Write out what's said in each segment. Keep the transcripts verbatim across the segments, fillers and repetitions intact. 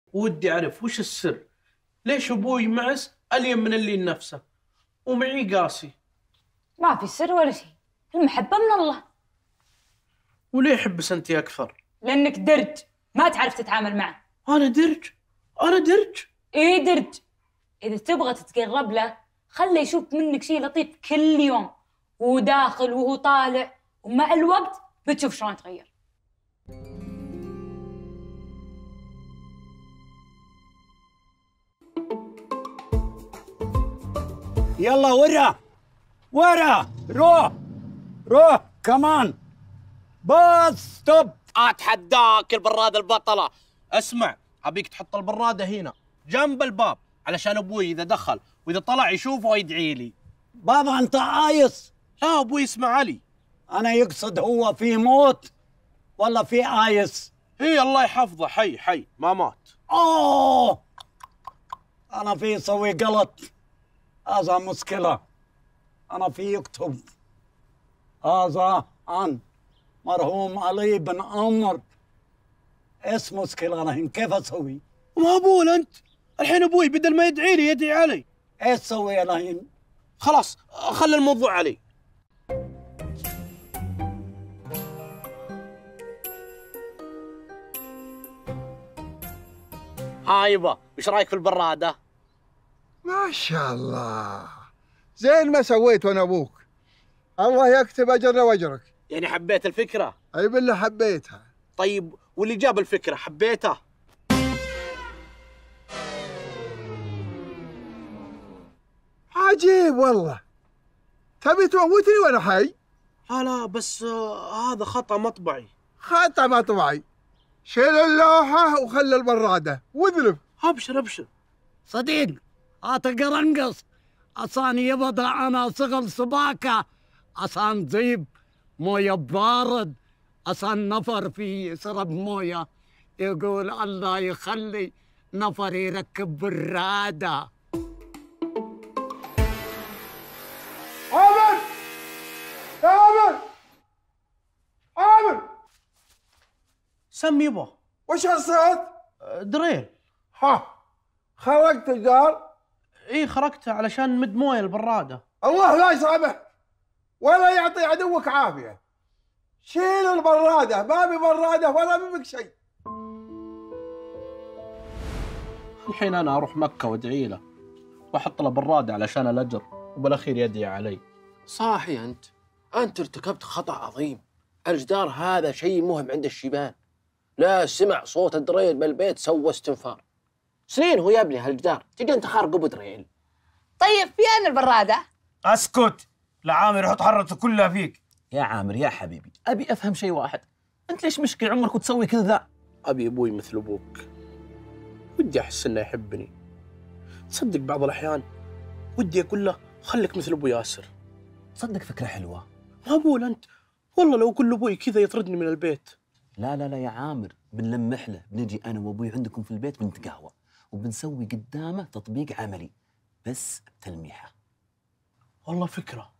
ودي أعرف وش السر؟ ليش أبوي معس ألين من اللي نفسه ومعي قاسي؟ ما في سر ولا شيء، المحبة من الله. وليه يحبس أنت أكثر؟ لأنك درج ما تعرف تتعامل معه. أنا درج؟ أنا درج؟ إيه درج. إذا تبغى تتقرب له خله يشوف منك شيء لطيف كل يوم، وهو داخل وهو طالع، ومع الوقت بتشوف شلون تغير. يلا ورا ورا، روح روح كمان، بس ستوب. أتحداك البرادة البطلة. اسمع، أبيك تحط البرادة هنا جنب الباب علشان أبوي إذا دخل وإذا طلع يشوفه ويدعي لي. بابا أنت عايس؟ لا أبوي اسمع علي. أنا يقصد هو في موت ولا في عايس؟ هي الله يحفظه، حي حي ما مات. أوه أنا في سوي غلط، هذا مشكلة. أنا في يكتب هذا عن مرحوم علي بن عمر. ايش مشكلة الحين؟ كيف اسوي؟ ما بول انت الحين ابوي بدل ما يدعي لي يدعي علي. ايش اسوي الحين؟ خلاص خلي الموضوع علي. ها يبا وش رايك في البرادة؟ ما شاء الله زين ما سويت وانا ابوك، الله يكتب اجرنا واجرك. يعني حبيت الفكرة؟ اي بالله حبيتها. طيب واللي جاب الفكرة حبيته؟ عجيب والله، تبي تموتني وانا حي؟ لا لا بس آه هذا خطأ مطبعي. خطأ مطبعي؟ شيل اللوحة وخلي البرادة واذلف. ابشر ابشر صديق، هات قرنقص عشان يبضع انا صغل سباكة، عشان زيب مويه بارد، عشان نفر فيه يشرب مويه، يقول الله يخلي نفر يركب برادة. عامر يا عامر، عامر سم يبا. وش هالصوت؟ دريل. ها خرجت الدار؟ ايه خرجته علشان نمد مويه البرادة. الله لا يسامح ولا يعطي عدوك عافية. شيل البرادة، ما بي برادة ولا بك شيء. الحين انا اروح مكة وادعي له واحط له برادة علشان الاجر وبالاخير يدعي علي. صاحي انت، انت ارتكبت خطأ عظيم. الجدار هذا شيء مهم عند الشيبان، لا سمع صوت الدريل بالبيت سوى استنفار. سنين هو يبني هالجدار، تجي انت خارقه بدريل. طيب فين البرادة؟ اسكت، لا عامر يحط حرته كلها فيك. يا عامر يا حبيبي، ابي افهم شيء واحد، انت ليش مشكل عمرك وتسوي كذا؟ ابي ابوي مثل ابوك، ودي احس انه يحبني. تصدق بعض الاحيان ودي اقول له خليك مثل ابو ياسر. تصدق فكرة حلوة. ما بقول انت، والله لو كل ابوي كذا يطردني من البيت. لا لا لا يا عامر، بنلمح له، بنجي انا وابوي عندكم في البيت بنتقهوى وبنسوي قدامه تطبيق عملي بس بتلميحه. والله فكرة.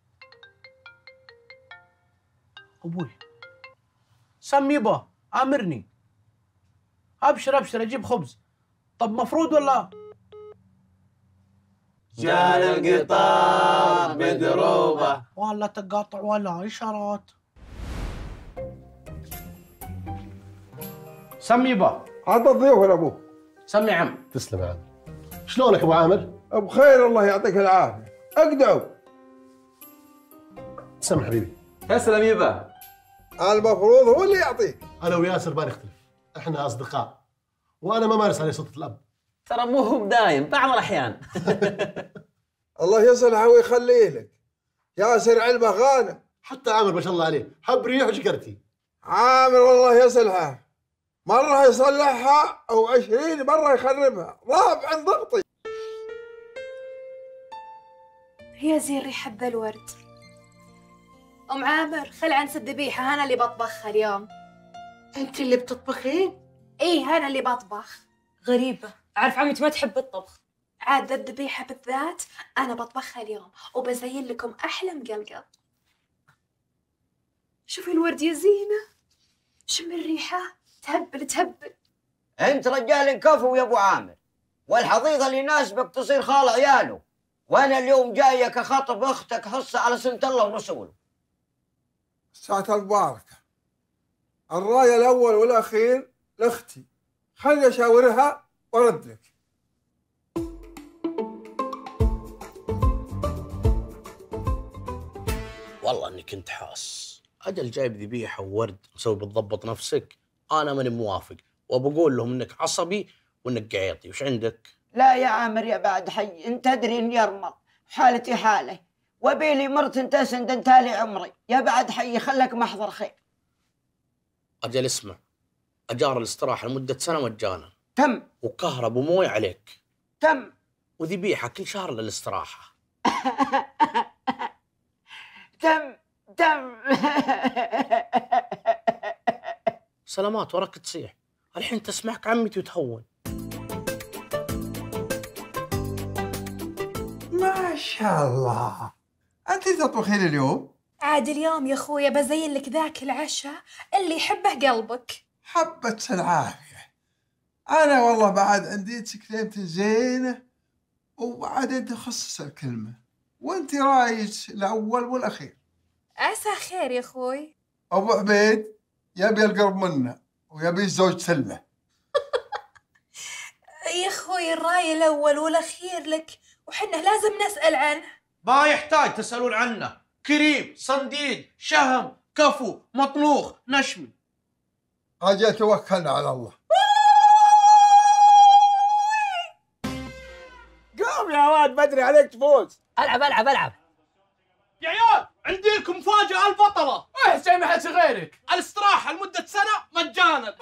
ابوي سم يبا امرني. ابشر ابشر اجيب خبز. طب مفروض ولا؟ جال القطار بدروبه ولا تقاطع ولا اشارات. سم يبا. هذا الضيوف ولا ابوك؟ سم يا عم. تسلم يا عم. شلونك ابو عامر؟ بخير الله يعطيك العافيه، اقدعوا. تسلم حبيبي. تسلم يبا. المفروض هو اللي يعطيك. انا وياسر ما نختلف، احنا اصدقاء وانا ما مارس عليه سلطه الاب. ترى مو هو بدايم، بعض الاحيان. الله يصلحه ويخليه لك. ياسر علمه غانم. حتى عامر ما شاء الله عليه حب ريح وشكرتي. عامر الله يصلحه، مرة يصلحها أو عشرين مرة يخربها، ضعف عن ضغطي. يا زين ريحة الورد. أم عامر خل عن الذبيحة، أنا اللي بطبخها اليوم. أنت اللي بتطبخين؟ إيه أنا اللي بطبخ. غريبة، أعرف عمتي ما تحب الطبخ. عاد الذبيحة بالذات أنا بطبخها اليوم وبزين لكم أحلى مقلقل. شوفي الورد يا زينة، شم الريحة، تهبل تهبل. انت رجال كفو يا ابو عامر، والحظيظه اللي يناسبك تصير خال عياله، وانا اليوم جايك اخاطب اختك حصه على سنه الله ورسوله. ساعة المباركة، الراية الأول والأخير لأختي، خلي أشاورها وأرد لك. والله اني كنت حاس اجل جايب ذبيحه وورد مسوي بتضبط نفسك، انا ماني موافق وبقول لهم انك عصبي وانك قعيطي. وش عندك؟ لا يا عامر يا بعد حي، انت تدري اني ارمل، حالتي حاله، وبيلي مرت تسند انتالي عمري، يا بعد حي خلك محضر خير. اجل اسمع، اجار الاستراحه لمده سنه مجانا. تم. وكهرب ومويه عليك. تم. وذبيحه كل شهر للاستراحه. تم تم. سلامات وراك تصيح، الحين تسمعك عمتي وتهون. ما شاء الله، أنت تطبخين اليوم؟ عاد اليوم يا خويا بزين لك ذاك العشاء اللي يحبه قلبك. حبة العافية. أنا والله بعد عندي كلمة زينة، وبعد أنت خصص الكلمة، وأنت رايج الأول والأخير. عسى خير يا خوي. أبو عبيد يبي القرب منه ويبي الزوج سلة. يا خوي الراي الأول والأخير لك، وحنا لازم نسأل عنه. ما يحتاج تسألون عنه، كريم، صنديد، شهم، كفو، مطلوخ، نشمي. أجل توكلنا على الله. قوم يا واد، بدري عليك تفوز. العب العب العب يا عيال، عندي لكم مفاجأة البطلة. ايه زي ما حد غيرك. الاستراحة لمدة سنة مجانا.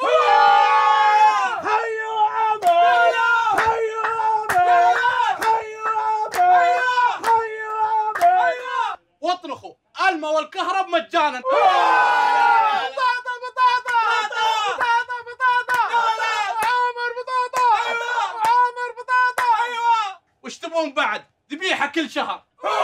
هيا عامر، هيا عامر، هيا عامر، هيا عامر. واطرخوا الماء والكهرب مجانا. بطاطا بطاطا بطاطا بطاطا عامر بطاطا عامر بطاطا. ايوه. وش تبون بعد؟ ذبيحة كل شهر.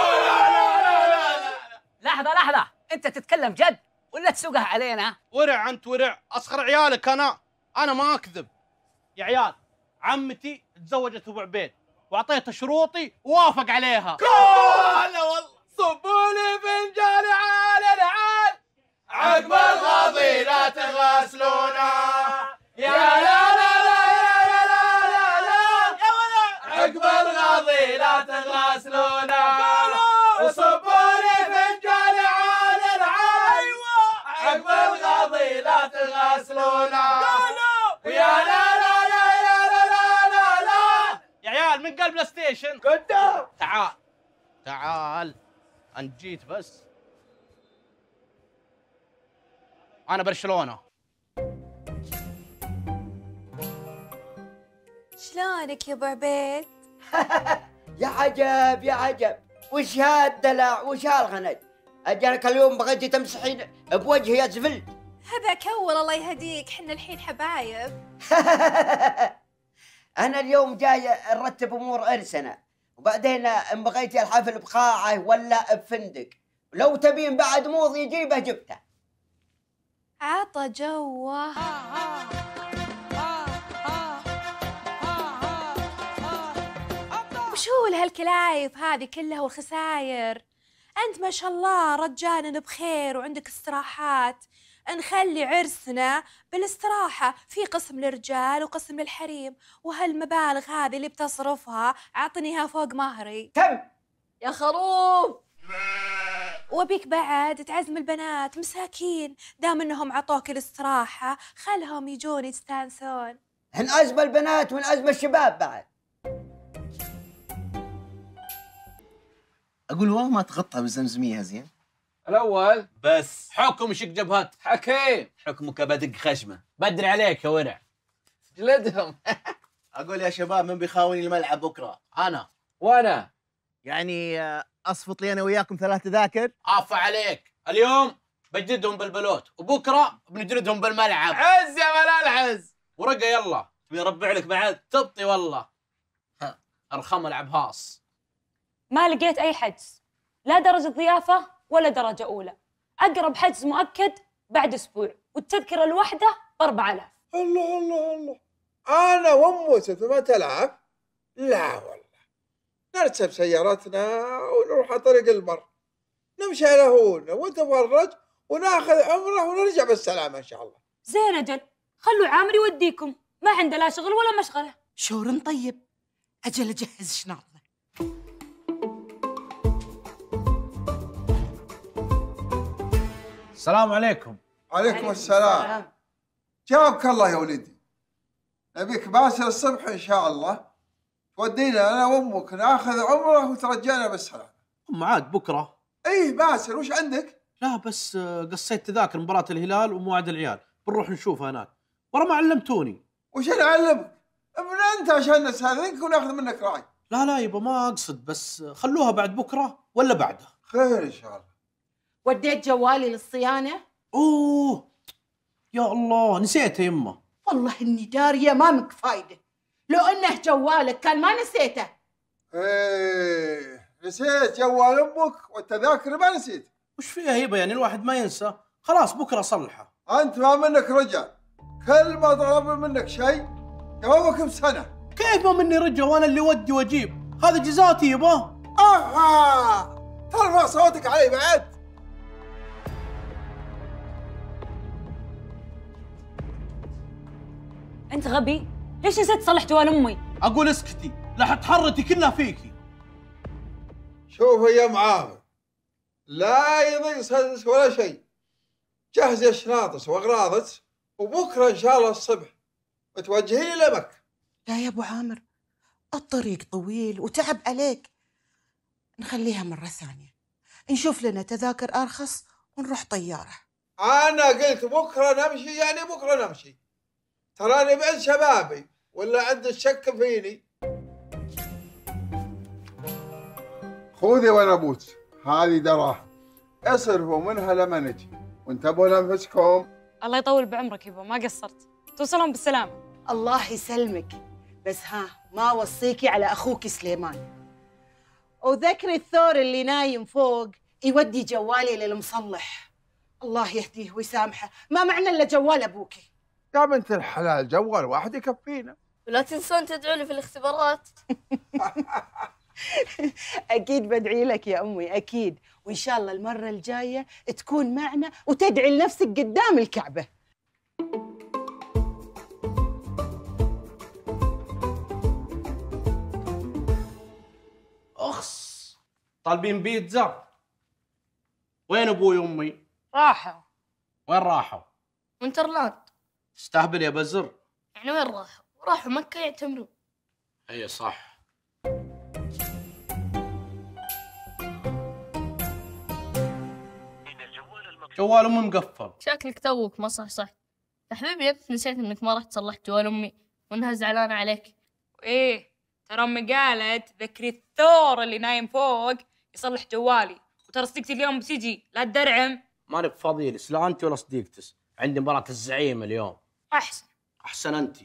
لحظة لحظة، أنت تتكلم جد ولا تسوقها علينا؟ ورع أنت ورع، أصغر عيالك أنا، أنا ما أكذب. يا عيال، عمتي تزوجت أبو عبيد وأعطيته شروطي ووافق عليها. هلا والله. صبوا لي فنجان عال العال، عقب الغضي لا تغسلونا. يا لا لا لا يا لا لا لا يا ولا، عقب الغضي لا تغسلونا. وصبوا لي فنجان عال العال، عقب الغضي لا تغسلونا. ويا لا لا لا يا لا لا لا لا. يا عيال، من قلب بلاي ستيشن قدام. تعال تعال، أنت جيت بس. أنا برشلونة. شلونك يا ابو عبيد؟ يا عجب يا عجب، وش هالدلع وش هالغنج؟ اجلك اليوم بغيتي تمسحين بوجهي يا زفلت. هذاك اول الله يهديك، حنا الحين حبايب. انا اليوم جاي نرتب امور ارسنا، وبعدين ان بغيتي الحفل بقاعه ولا بفندق، لو تبين بعد موض يجيبه جبته. عطى جوه. وشو لهالكلايف هذه كلها والخساير؟ أنت ما شاء الله رجالنا بخير وعندك استراحات، نخلي عرسنا بالاستراحة، في قسم للرجال وقسم للحريم، وهالمبالغ هذه اللي بتصرفها أعطنيها فوق مهري. تم يا خروف. وبيك بعد تعزم البنات مساكين، دام انهم عطوك الاستراحة خلهم يجون يستانسون. هن أزمة البنات وهن أزمة الشباب بعد. اقول والله ما تغطى بالزمزميه زين. الاول بس حكم شق جبهات. حكيم حكمك بدق خشمه. بدري عليك يا ورع. جلدهم. اقول يا شباب، من بيخاوني الملعب بكره؟ انا. وانا. يعني اصفط لي انا وياكم ثلاث تذاكر. عفا عليك، اليوم بجدهم بالبلوت وبكره بنجلدهم بالملعب. عز يا ملال عز. ورقه يلا. تبي اربع لك بعد؟ تبطي والله. ها ارخم العبهاص. ما لقيت أي حجز، لا درجة ضيافة ولا درجة أولى. أقرب حجز مؤكد بعد أسبوع، والتذكرة الواحدة بأربع آلاف. الله الله الله، أنا وأمه ما تلعب؟ لا والله، نركب سيارتنا ونروح على طريق البر، نمشي على هون ونتفرج وناخذ عمره ونرجع بالسلامة إن شاء الله. زين أجل، خلوا عامر يوديكم، ما عنده لا شغل ولا مشغلة. شور طيب، أجل أجهز شنطنا. السلام عليكم. عليكم السلام. جاوبك الله يا ولدي. نبيك باسل الصبح إن شاء الله تودينا أنا وأمك ناخذ عمره وترجعنا بالسلامة. أم عاد بكرة؟ إيه باسل، وش عندك؟ لا بس قصيت تذاكر مباراة الهلال وموعد العيال، بنروح نشوفها هناك. ورا ما علمتوني. وش نعلمك؟ من أنت عشان نستأذنك وناخذ منك رأي. لا لا يبا ما أقصد، بس خلوها بعد بكرة ولا بعده؟ خير إن شاء الله. وديت جوالي للصيانة؟ أوه يا الله نسيته يمه. والله إني دارية ما منك فايدة، لو إنه جوالك كان ما نسيته. إيه نسيت جوال أمك والتذاكر ما نسيت. وش فيها يبا يعني الواحد ما ينسى؟ خلاص بكرة صلحه. أنت ما منك رجع، كل ما طلب منك شيء جوابك بسنة. كيف ما مني رجع وأنا اللي ودي وأجيب؟ هذا جزاتي يبا. آه ترفع صوتك علي بعد. أنت غبي؟ ليش نسيت تصلح جوال أمي؟ أقول اسكتي، لا حتحرتي كلها فيكي. شوف يا معاذ، لا يضيق صدرك ولا شيء، جهزي الشناطس واغراضك وبكره ان شاء الله الصبح توجهيني لمكة. لا يا ابو عامر، الطريق طويل وتعب عليك، نخليها مرة ثانية، نشوف لنا تذاكر أرخص ونروح طيارة. أنا قلت بكره نمشي يعني بكره نمشي، تراني بعد شبابي ولا عندك شك فيني. خذي وانا ابوك هذه دراهم اصرفوا منها لما نجي، وانتبهوا لانفسكم. الله يطول بعمرك يبا، ما قصرت. توصلون بالسلامة. الله يسلمك، بس ها ما وصيكي على أخوك سليمان، وذكري الثور اللي نايم فوق يودي جوالي للمصلح. الله يهديه ويسامحه، ما معنى إلا جوال أبوكي. يا بنت الحلال جوال واحد يكفينا. ولا تنسون تدعوا لي في الاختبارات. أكيد بدعي لك يا أمي، أكيد، وإن شاء الله المرة الجاية تكون معنا وتدعي لنفسك قدام الكعبة. أخس طالبين بيتزا. وين أبوي وأمي؟ راحوا. وين راحوا؟ وينترلاند. استهبل يا بزر. يعني وين راحوا؟ راحوا مكة يعتمرون. أي صح. جوال أمي مقفل. شكلك توك ما صح صح. يا حبيبي يبت نسيت انك ما رحت تصلح جوال امي وانها زعلانة عليك. ايه ترى امي قالت ذكري الثور اللي نايم فوق يصلح جوالي، وترى صديقتي اليوم بتجي لا تدرعم. ماني بفضيلس لا انت ولا صديقتس، عندي مباراة الزعيم اليوم. احسن. احسن انت.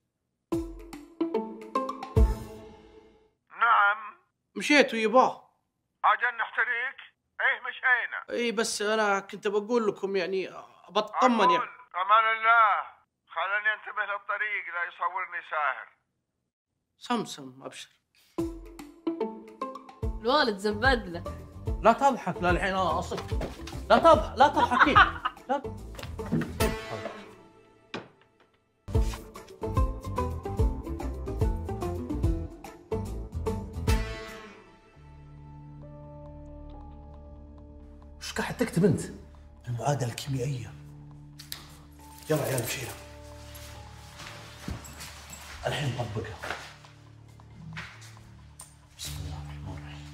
نعم. مشيتوا يباه. اجل نحتريك؟ ايه مشينا. اي بس انا كنت بقول لكم يعني بطمن يعني. امان الله، خلني انتبه للطريق لا يصورني ساهر. سمسم ابشر. الوالد زبد له. لا تضحك لا الحين انا اصك. لا تضحك لا تضحكي. لا وش قاعد تكتب انت؟ المعادلة الكيميائية. يلا يا مشينا. الحين نطبقها. بسم الله الرحمن الرحيم.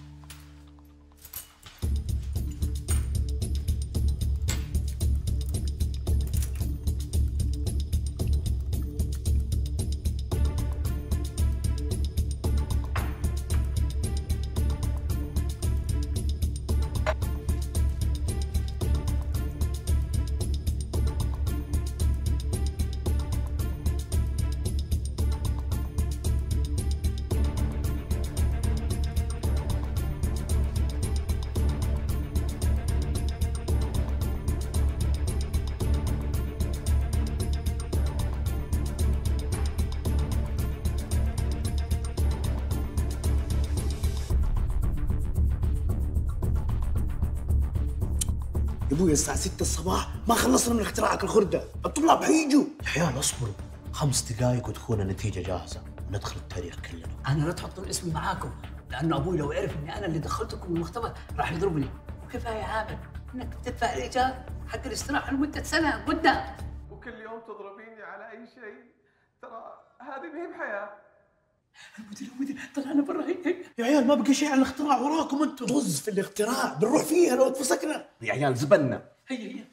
ابوي الساعة ستة الصباح ما خلصنا من اختراعك الخردة، الطلاب حيجوا. يا عيال اصبروا خمس دقائق وتكون النتيجة جاهزة وندخل التاريخ كلنا. انا لا تحطون اسمي معاكم، لانه ابوي لو عرف اني انا اللي دخلتكم المختبر راح يضربني. وكفايه يا عامر انك تدفع الايجار حق الاستراحه لمده سنه قدام. وكل يوم تضربيني على اي شيء، ترى هذه ما هي بحياه. المدير المدير طلعنا برا. يا عيال ما بقى شيء على الاختراع وراكم انتم. طز في الاختراع بنروح فيها لو اتفسكنا. يا عيال زبلنا. هيا هيا.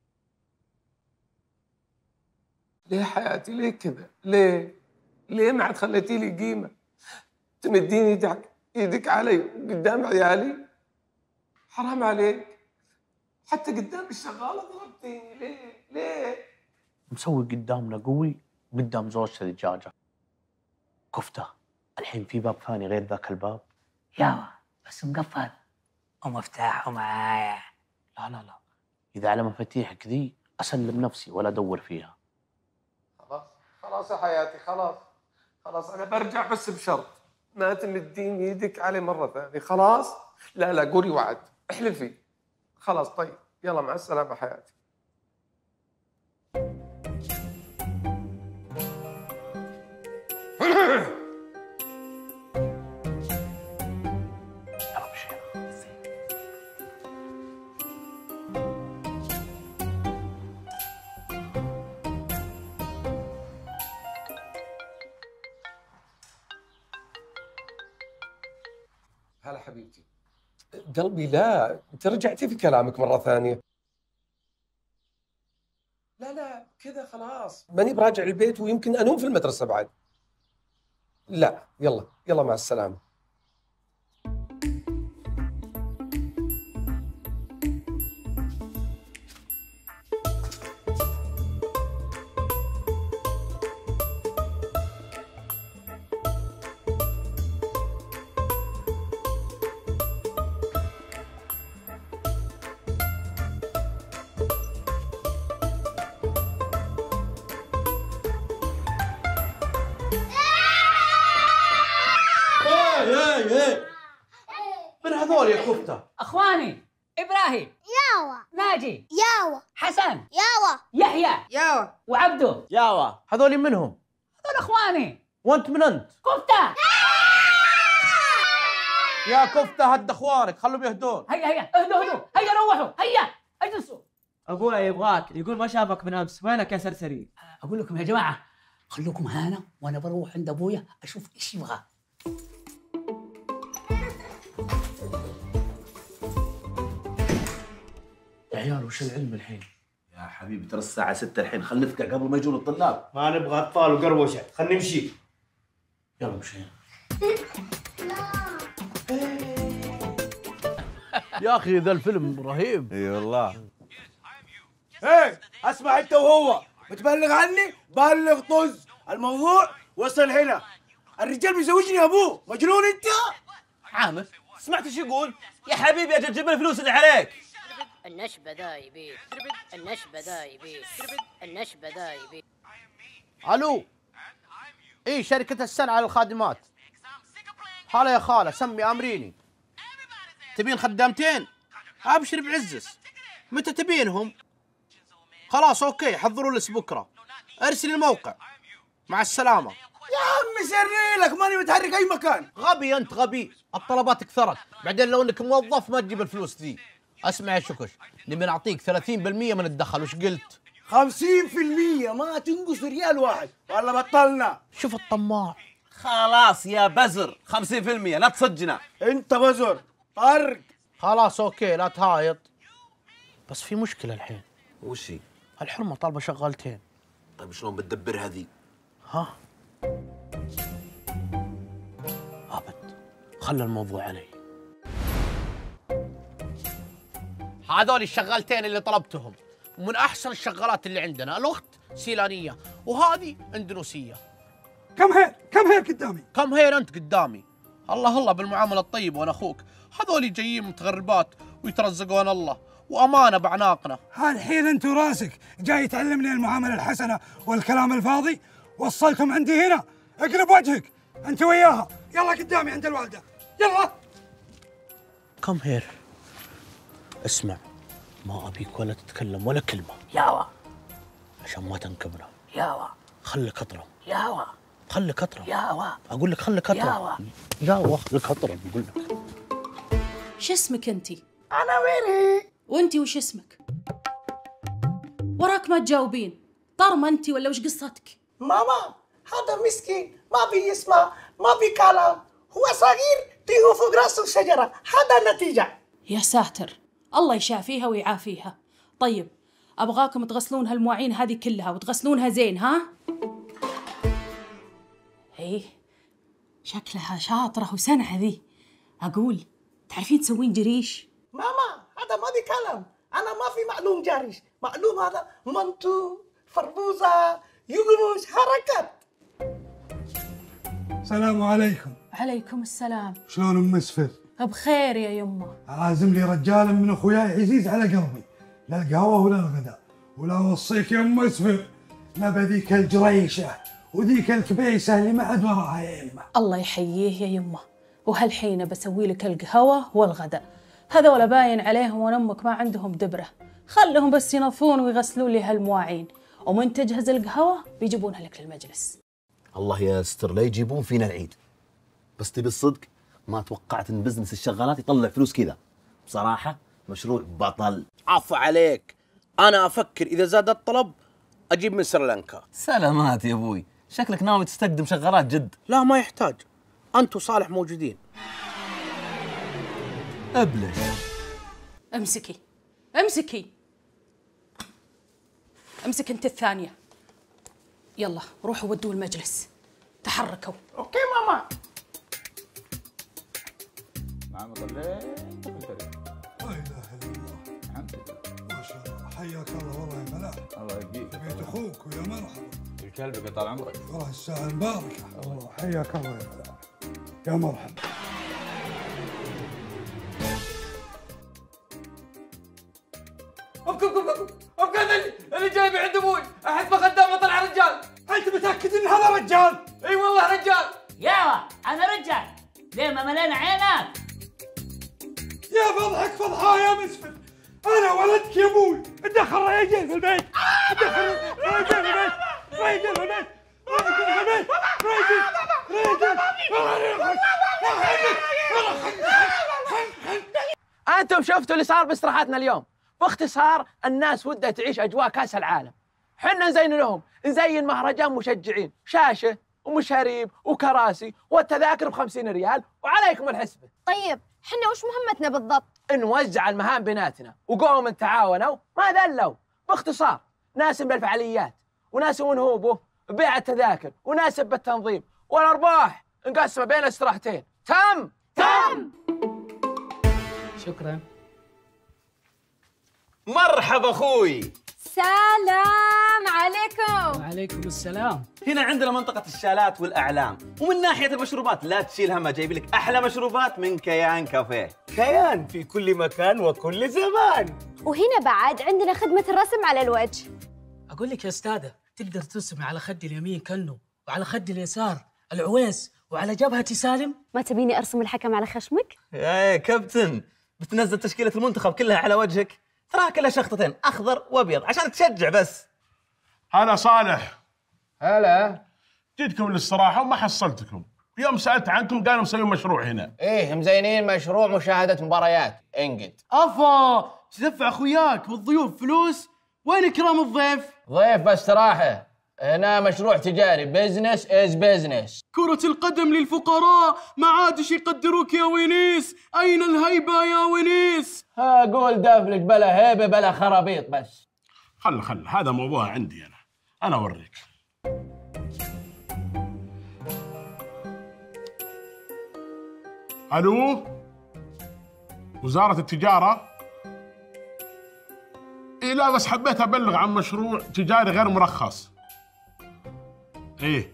ليه حياتي ليه كذا؟ ليه؟ ليه ما عاد خليتي لي قيمه؟ تمدين ايدك ايدك علي قدام عيالي؟ حرام عليك، حتى قدام الشغاله ضربتيني. ليه؟ ليه؟ مسوي قدامنا قوي قدام زوجته دجاجة كفتة. الحين في باب ثاني غير ذاك الباب؟ يا بس مقفل ومفتاحه معايا. لا لا لا، إذا على مفاتيحك ذي أسلم نفسي ولا أدور فيها. خلاص خلاص يا حياتي، خلاص خلاص انا برجع بس بشرط ما تمدين ايدك علي مره ثانيه. خلاص؟ لا لا قولي وعد، احلفي. خلاص طيب يلا مع السلامه حياتي. هلا حبيبتي. قلبي لا، انت رجعتي في كلامك مره ثانيه. لا لا كذا خلاص، ماني براجع البيت ويمكن انوم في المدرسه بعد. لا يلا يلا مع السلامه. من هذول يا كفتة؟ اخواني ابراهيم، ياوا، ناجي، ياوا، حسن، ياوا، يحيى، ياوا، وعبده. ياوا. هذول منهم؟ هذول اخواني. وانت من انت؟ كفته. يا كفتة هد اخوانك خلهم يهدون. هيا هيا اهدوا اهدوا، هيا روحوا، هيا اجلسوا. ابويا يبغاك، يقول ما شافك من امس، وينك يا سرسري؟ اقول لكم يا جماعه خلوكم هنا وانا بروح عند ابويا اشوف ايش يبغى. يا عيال وش العلم الحين؟ يا حبيبي ترى الساعة ستة الحين، خلينا نفكع قبل ما يجون الطلاب. ما نبغى اطفال وقروشه، خلينا نمشي. يلا مشينا. يا اخي ذا الفيلم رهيب. اي والله. ايه اسمع انت وهو، بتبلغ عني؟ بلغ طز، الموضوع وصل هنا. الرجال بيزوجني ابوه، مجنون انت؟ عامر سمعت ايش يقول؟ يا حبيبي اجل جيب الفلوس اللي عليك. النشبة ذا يبيك، النشبة ذا يبيك، النشبة ذا يبيك. الو. اي شركة السنة على الخادمات. هلا يا خالة سمي امريني. تبين خدامتين؟ ابشر بعزز. متى تبينهم؟ خلاص اوكي حضروا لس بكره. ارسل الموقع. مع السلامة. يا عمي سري لك، ماني متحرك اي مكان. غبي انت غبي، الطلبات كثرت، بعدين لو انك موظف ما تجيب الفلوس ذي. اسمع يا شكش، نبي نعطيك ثلاثين بالمئة من الدخل، وش قلت؟ خمسين بالمئة ما تنقص ريال واحد، ولا بطلنا. شوف الطماع. خلاص يا بزر خمسين بالمئة لا تصجنا. انت بزر طرق. خلاص اوكي لا تهايط. بس في مشكلة الحين. وش هي؟ الحرمة طالبة شغالتين. طيب شلون بتدبرها ذي؟ ها؟ ابد، خلى الموضوع علي. هذول الشغالتين اللي طلبتهم ومن احسن الشغالات اللي عندنا، الاخت سيلانيه وهذه اندونيسيه. كم هير كم هير قدامي؟ كم هير انت قدامي؟ الله الله بالمعامله الطيبه وانا اخوك. هذول جايين متغربات ويترزقون الله وامانه باعناقنا. هالحين انت وراسك جاي تعلمني المعامله الحسنه والكلام الفاضي؟ وصلتم عندي هنا، اقلب وجهك انت وياها. يلا قدامي عند الوالده، يلا. كم هير. اسمع، ما ابيك ولا تتكلم ولا كلمه ياوا عشان ما تنكبنا. ياوا خليك اطرم. ياوا خليك اطرم. ياوا اقول لك خليك اطرم. ياوا ياوا خليك اطرم اقول لك. شو اسمك انتي؟ انا ميري. وانتي وش اسمك؟ وراك ما تجاوبين. طرمه انتي ولا وش قصتك؟ ماما هذا مسكين ما بي يسمع ما بي كلام، هو صغير تيه فوق راسه شجرة، هذا النتيجة. يا ساتر، الله يشافيها ويعافيها. طيب ابغاكم تغسلون هالمواعين هذه كلها وتغسلونها زين ها؟ ايه شكلها شاطرة وسنعة ذي. اقول تعرفين تسوين جريش؟ ماما هذا ما بي كلام، انا ما في معلوم جاريش، معلوم هذا منتو فربوزة يقمش حركات. السلام عليكم. عليكم السلام. شلون ام مسفر؟ بخير يا يمه. عازم لي رجال من اخوياي عزيز على قلبي، لا القهوه ولا الغداء، ولا اوصيك يا ام مسفر نبى ذيك الجريشه وذيك الكبيسه اللي ما عاد وراها يا يمه. الله يحييه يا يمه، وهالحين بسوي لك القهوه والغداء. هذول باين عليهم وان امك ما عندهم دبره، خلهم بس ينظفون ويغسلون لي هالمواعين، ومن تجهز القهوه بيجيبونها لك للمجلس. الله يستر لا يجيبون فينا العيد. بس تبي الصدق ما توقعت ان بزنس الشغالات يطلع فلوس كذا. بصراحه مشروع بطل. عفو عليك، انا افكر اذا زاد الطلب اجيب من سريلانكا. سلامات يا ابوي، شكلك ناوي تستقدم شغالات جد. لا ما يحتاج، انت وصالح موجودين. ابلش. امسكي امسكي امسك انت الثانيه. يلا روحوا ودوا المجلس، تحركوا. اوكي ماما. نعم طلعت لا اله الا الله. الحمد لله. ما شاء الله، حياك الله والله يا ملاك. الله يبقيك. بيت اخوك ويا مرحبا. الكلب طال عمرك. والله الساعه المباركه. الله حياك الله يا ملاك. يا مرحبا. ابكي ابكي ابكي ابكي اللي اللي جايبي عند ابوي، احس بخدامه طلع رجال. انت متاكد ان هذا رجال؟ اي والله رجال. ياوا انا رجال، ليه ما ملينا عينك؟ يا فضحك فضحاه يا مسفر، انا ولدك يا ابوي، ادخل رجال في البيت، ادخل رجال في البيت، رجال في البيت، رجال في البيت، رجال رجال. انتم شفتوا اللي صار باستراحتنا اليوم. باختصار الناس ودها تعيش اجواء كاس العالم، حنا نزين لهم، نزين مهرجان مشجعين، شاشه ومشاريب وكراسي والتذاكر بخمسين ريال وعليكم الحسبه. طيب حنا وش مهمتنا بالضبط؟ نوزع المهام بيناتنا وقوم تعاونوا ما ذلوا. باختصار ناس بالفعاليات وناس ونهوبه ببيع التذاكر وناس بالتنظيم، والارباح نقسمها بين الاستراحتين. تم تم. شكرا. مرحبا اخوي. سلام عليكم. وعليكم السلام. هنا عندنا منطقة الشالات والأعلام، ومن ناحية المشروبات لا تشيل همها، جايب لك أحلى مشروبات من كيان كافيه. كيان في كل مكان وكل زمان. وهنا بعد عندنا خدمة الرسم على الوجه. أقول لك يا أستاذة، تقدر ترسمي على خدي اليمين كنو، وعلى خدي اليسار العويس، وعلى جبهتي سالم. ما تبيني أرسم الحكم على خشمك؟ يا كابتن، بتنزل تشكيلة المنتخب كلها على وجهك؟ تراها كلها شخطتين أخضر وأبيض عشان تشجع بس. هلا صالح. هلا. جيتكم للاستراحة وما حصلتكم، يوم سألت عنكم قالوا مسوين مشروع هنا. ايه مزينين مشروع مشاهدة مباريات انقد. افا تدفع اخوياك والضيوف فلوس، وين اكرام الضيف؟ ضيف باستراحة، هنا مشروع تجاري، بزنس از بزنس. كرة القدم للفقراء، ما عادش يقدروك يا ونيس، أين الهيبة يا ونيس؟ ها قول دافلك بلا هيبة بلا خرابيط بس. خل خل هذا موضوع عندي أنا، أنا أوريك. ألو؟ وزارة التجارة؟ إيه لا بس حبيت أبلغ عن مشروع تجاري غير مرخص. إيه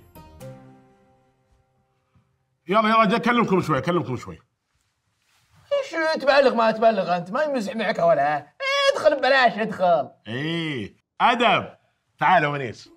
يلا يلا جاي أكلمكم شوي أكلمكم شوي. ايش تبلغ ما تبلغ انت؟ ما يمزح معك ولا ادخل ببلاش ادخل. ايه ادب. تعال يا ونيس.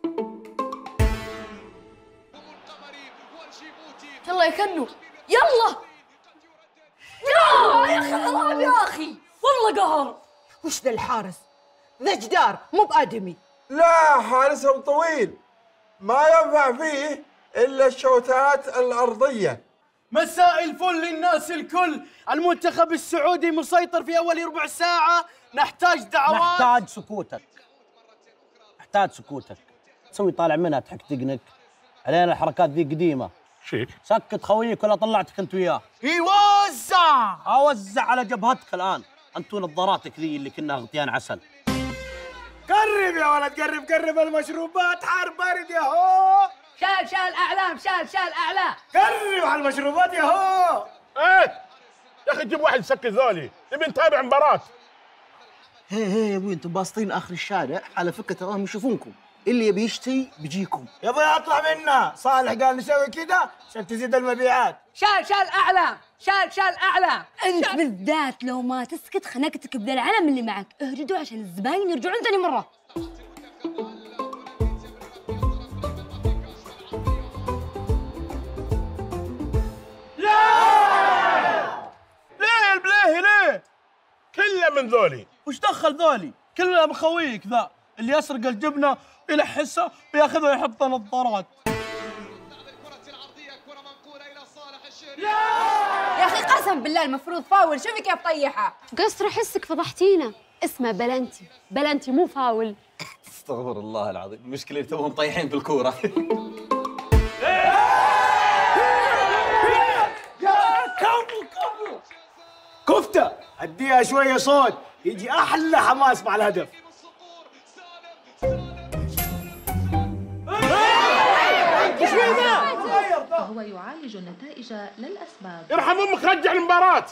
يلا يا كنو يلا. يا يا اخي حرام يا اخي والله قهر. وش ذا الحارس؟ ذا جدار مو بآدمي. لا، حارسهم طويل ما ينفع فيه إلا الشوتات الأرضية. مساء الفل للناس الكل، المنتخب السعودي مسيطر في أول ربع ساعة، نحتاج دعوات. نحتاج سكوتك، نحتاج سكوتك. تسوي طالع منها تحك تقنك علينا الحركات ذي قديمة. شيك سكت خويك ولا طلعتك انت وياه. يوزع اوزع على جبهتك الآن، انتو نظاراتك ذي اللي كنا غطيان عسل. قرب يا ولد قرب قرب المشروبات، حار بارد يا هو. شال شال اعلام، شال شال اعلام. قرب على المشروبات يا هو. ايه يا اخي جيب واحد يسكت ذولي، نبي نتابع مباراة. هي هي يا ابوي انتم باسطين اخر الشارع، على فكرة تراهم يشوفونكم، اللي يبي يشتري بيجيكم. يا ابوي اطلع منها، صالح قال نسوي كذا عشان تزيد المبيعات. شال شال اعلام، شال شال اعلام. انت بالذات لو ما تسكت خنقتك بذا العلم اللي معك، اهجدوا عشان الزباين يرجعون ثاني مرة. ليه البلاهي ليه؟ كله من ذولي. وش دخل ذولي؟ كلنا بخويك ذا اللي يسرق الجبنة يلحسها وياخذها ويحطها نظارات. يا اخي قسم بالله المفروض فاول، شوفي كيف طيحها. قصر حسك فضحتينا، اسمه بلنتي، بلنتي مو فاول. استغفر الله العظيم، المشكلة توهم طايحين بالكورة. كفو كفو كفتة، اديها شوية صوت يجي احلى حماس مع الهدف. وهو يعالج النتائج للأسباب. ارحم امك، رجع المباراة.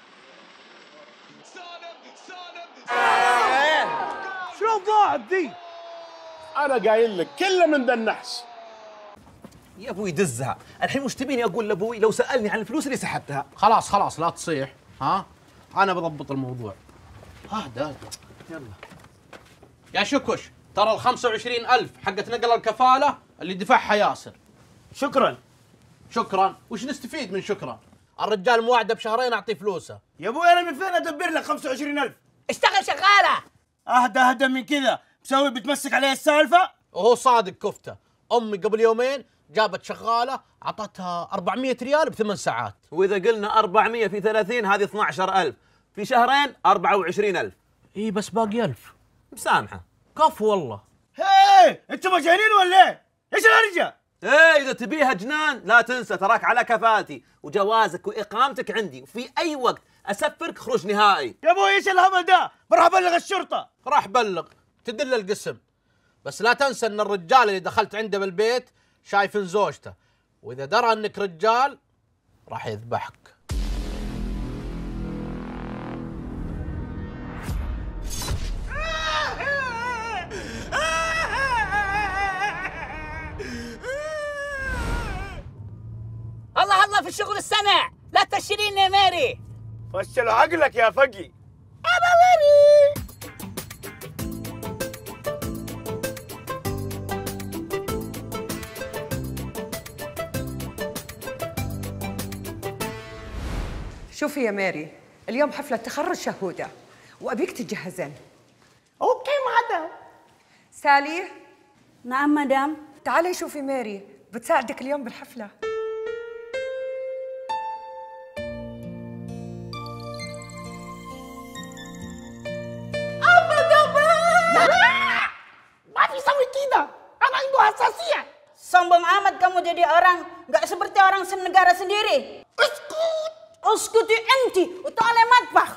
شلون ضاعت ذي؟ انا قايل لك كله من ذا النحس. يا ابوي دزها، الحين وش تبيني اقول لابوي لو سالني عن الفلوس اللي سحبتها؟ خلاص خلاص لا تصيح، ها؟ أنا بضبط الموضوع. اهدى اهدى يلا. يا شكش، ترى ال خمسة وعشرين ألف حقت نقل الكفالة اللي دفعها ياسر. شكرا. شكرا؟ وش نستفيد من شكرا؟ الرجال موعده بشهرين أعطيه فلوسه. يا ابوي أنا من فين أدبر لك خمسة وعشرين ألف؟ اشتغل شغالة. أهدى أهدى من كذا، مسوي بتمسك عليه السالفة؟ وهو صادق كفتة، أمي قبل يومين جابت شغالة أعطتها أربعمية ريال بثمان ساعات. وإذا قلنا أربعمية في ثلاثين هذه اثنا عشر ألف، في شهرين أربعة وعشرين ألف. إي بس باقي ألف. مسامحة. كف والله. هي أنتم مجانين ولا إيه؟ إيش الهرجة؟ ايه اذا تبيها جنان لا تنسى تراك على كفالتي وجوازك واقامتك عندي، وفي اي وقت اسفرك خروج نهائي. يا ابوي ايش الهبل ده؟ بروح ابلغ الشرطه. راح بلغ، تدل القسم، بس لا تنسى ان الرجال اللي دخلت عنده بالبيت شايف زوجته، واذا درى انك رجال راح يذبحك. الله الله في الشغل السنع، لا تفشلين يا ماري. فشلوا عقلك يا فقي. أبا ماري. شوفي يا ماري، اليوم حفلة تخرج شهودة وأبيك تتجهزين. أوكي مدام. سالي. نعم مدام. تعالي شوفي ماري، بتساعدك اليوم بالحفلة. Sombong amat kamu jadi orang, nggak seperti orang senegara sendiri. Uskut, uskuti enti, utole matbah.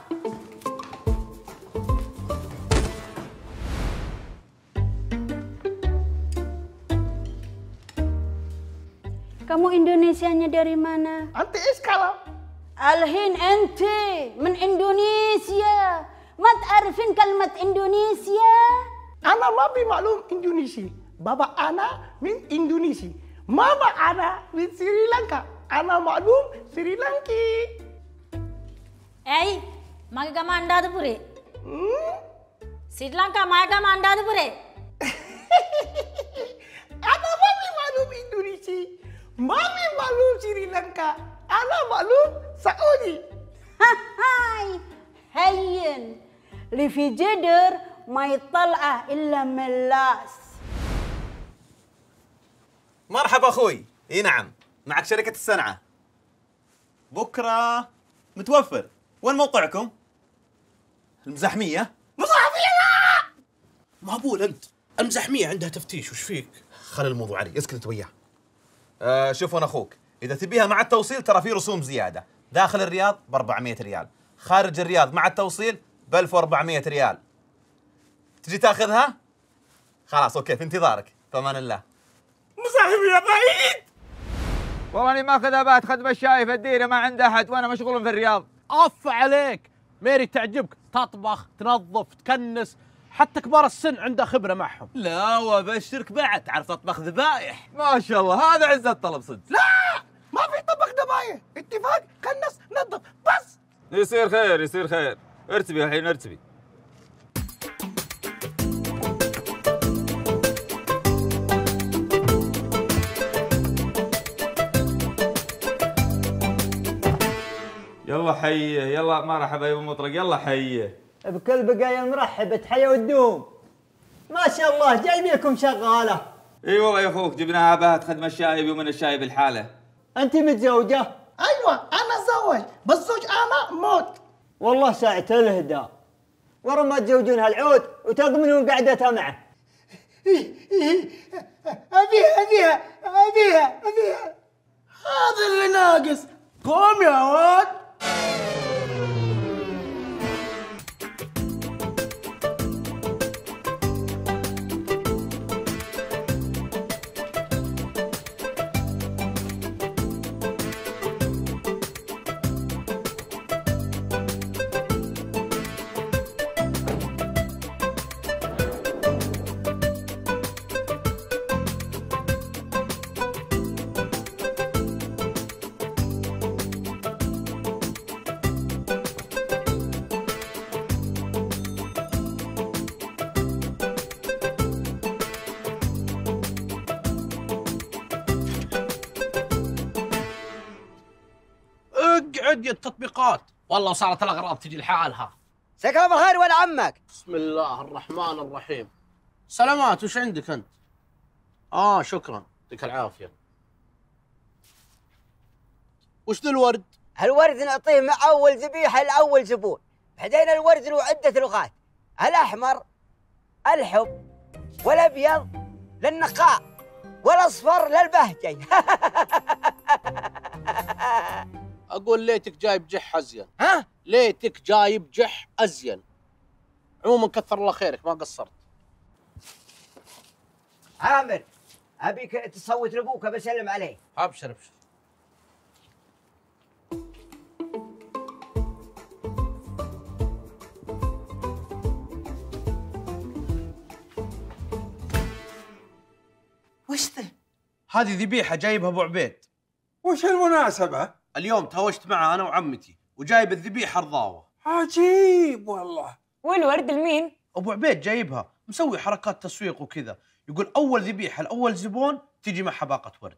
Kamu Indonesianya dari mana? Anti iskalam. Alhin enti من Indonesia. ما تعرفين كلمة إندونيسيا؟ أنا ما بمعلوم إندونيسي. بابا أنا من إندونيسي. ماما أنا من سريلانكا. أنا معلوم سريلانكي. أي ما كم أندا تبوري؟ سريلانكا ما كم أندا تبوري؟ أنا ما بمعلوم إندونيسي. ما بمعلوم سريلانكا. أنا معلوم سعودي. هاي هين اللي في جدر ما يطلعه الا ملاس. مرحبا اخوي. اي نعم، معك شركة الصنعة. بكرة متوفر. وين موقعكم؟ المزاحمية؟ مزاحمية لا! مهبول انت. المزاحمية عندها تفتيش، وش فيك؟ خلي الموضوع علي، اسكت انت وياه. آه شوف انا اخوك، اذا تبيها مع التوصيل ترى في رسوم زيادة. داخل الرياض ب أربعمية ريال، خارج الرياض مع التوصيل ب ألف وأربعمية ريال. تجي تاخذها؟ خلاص اوكي، في انتظارك. في امان الله. مزاحمية بعيد. والله اني ماخذ ابات خدمه الشاي في الديره، ما عند احد وانا مشغول في الرياض. اف عليك، ميري تعجبك، تطبخ، تنظف، تكنس، حتى كبار السن عندها خبره معهم. لا وابشرك بعد تعرف تطبخ ذبايح. ما شاء الله، هذا عز الطلب صدق. لا ما في طبخ ذبايح، اتفاق، كنس، نظف بس. يصير خير يصير خير. ارتبي الحين ارتبي. يلا حيه، يلا مرحبا يا ابو مطرق، يلا حيه. بكل بقايا المرحبة تحيا وتدوم. ما شاء الله جايبيكم شغالة. اي والله يا اخوك جبناها بهت خدمة الشاي ومن الشاي بالحالة. انت متزوجة؟ ايوه انا اتزوج، بس زوج انا موت. والله ساعة الهدى. ورا ما تزوجون هالعود وتضمنون قعدتها معه. ابيها ابيها ابيها ابيها. هذا اللي ناقص. قوم يا واد. اقعد يا التطبيقات، والله صارت الاغراض تجي لحالها. سكاب الخير وين عمك؟ بسم الله الرحمن الرحيم. سلامات، وش عندك انت؟ اه شكرا، يعطيك العافيه. وش ذا الورد؟ هالورد نعطيه مع اول ذبيحه لاول زبون. بعدين الورد له عده لغات، الاحمر الحب، والابيض للنقاء، والاصفر للبهجه. اقول ليتك جايب جح ازين. ها؟ ليتك جايب جح ازين. عموما كثر الله خيرك، ما قصرت. عامر ابيك تصوت لابوك بسلم عليه. ابشر ابشر. وش ذا؟ هذه ذبيحه جايبها ابو عبيد. وش المناسبة؟ اليوم تهوشت معه انا وعمتي وجايب الذبيحه رضاوه. عجيب والله. والورد لمين؟ ابو عبيد جايبها، مسوي حركات تسويق وكذا، يقول اول ذبيحه لاول زبون تجي معها باقه ورد.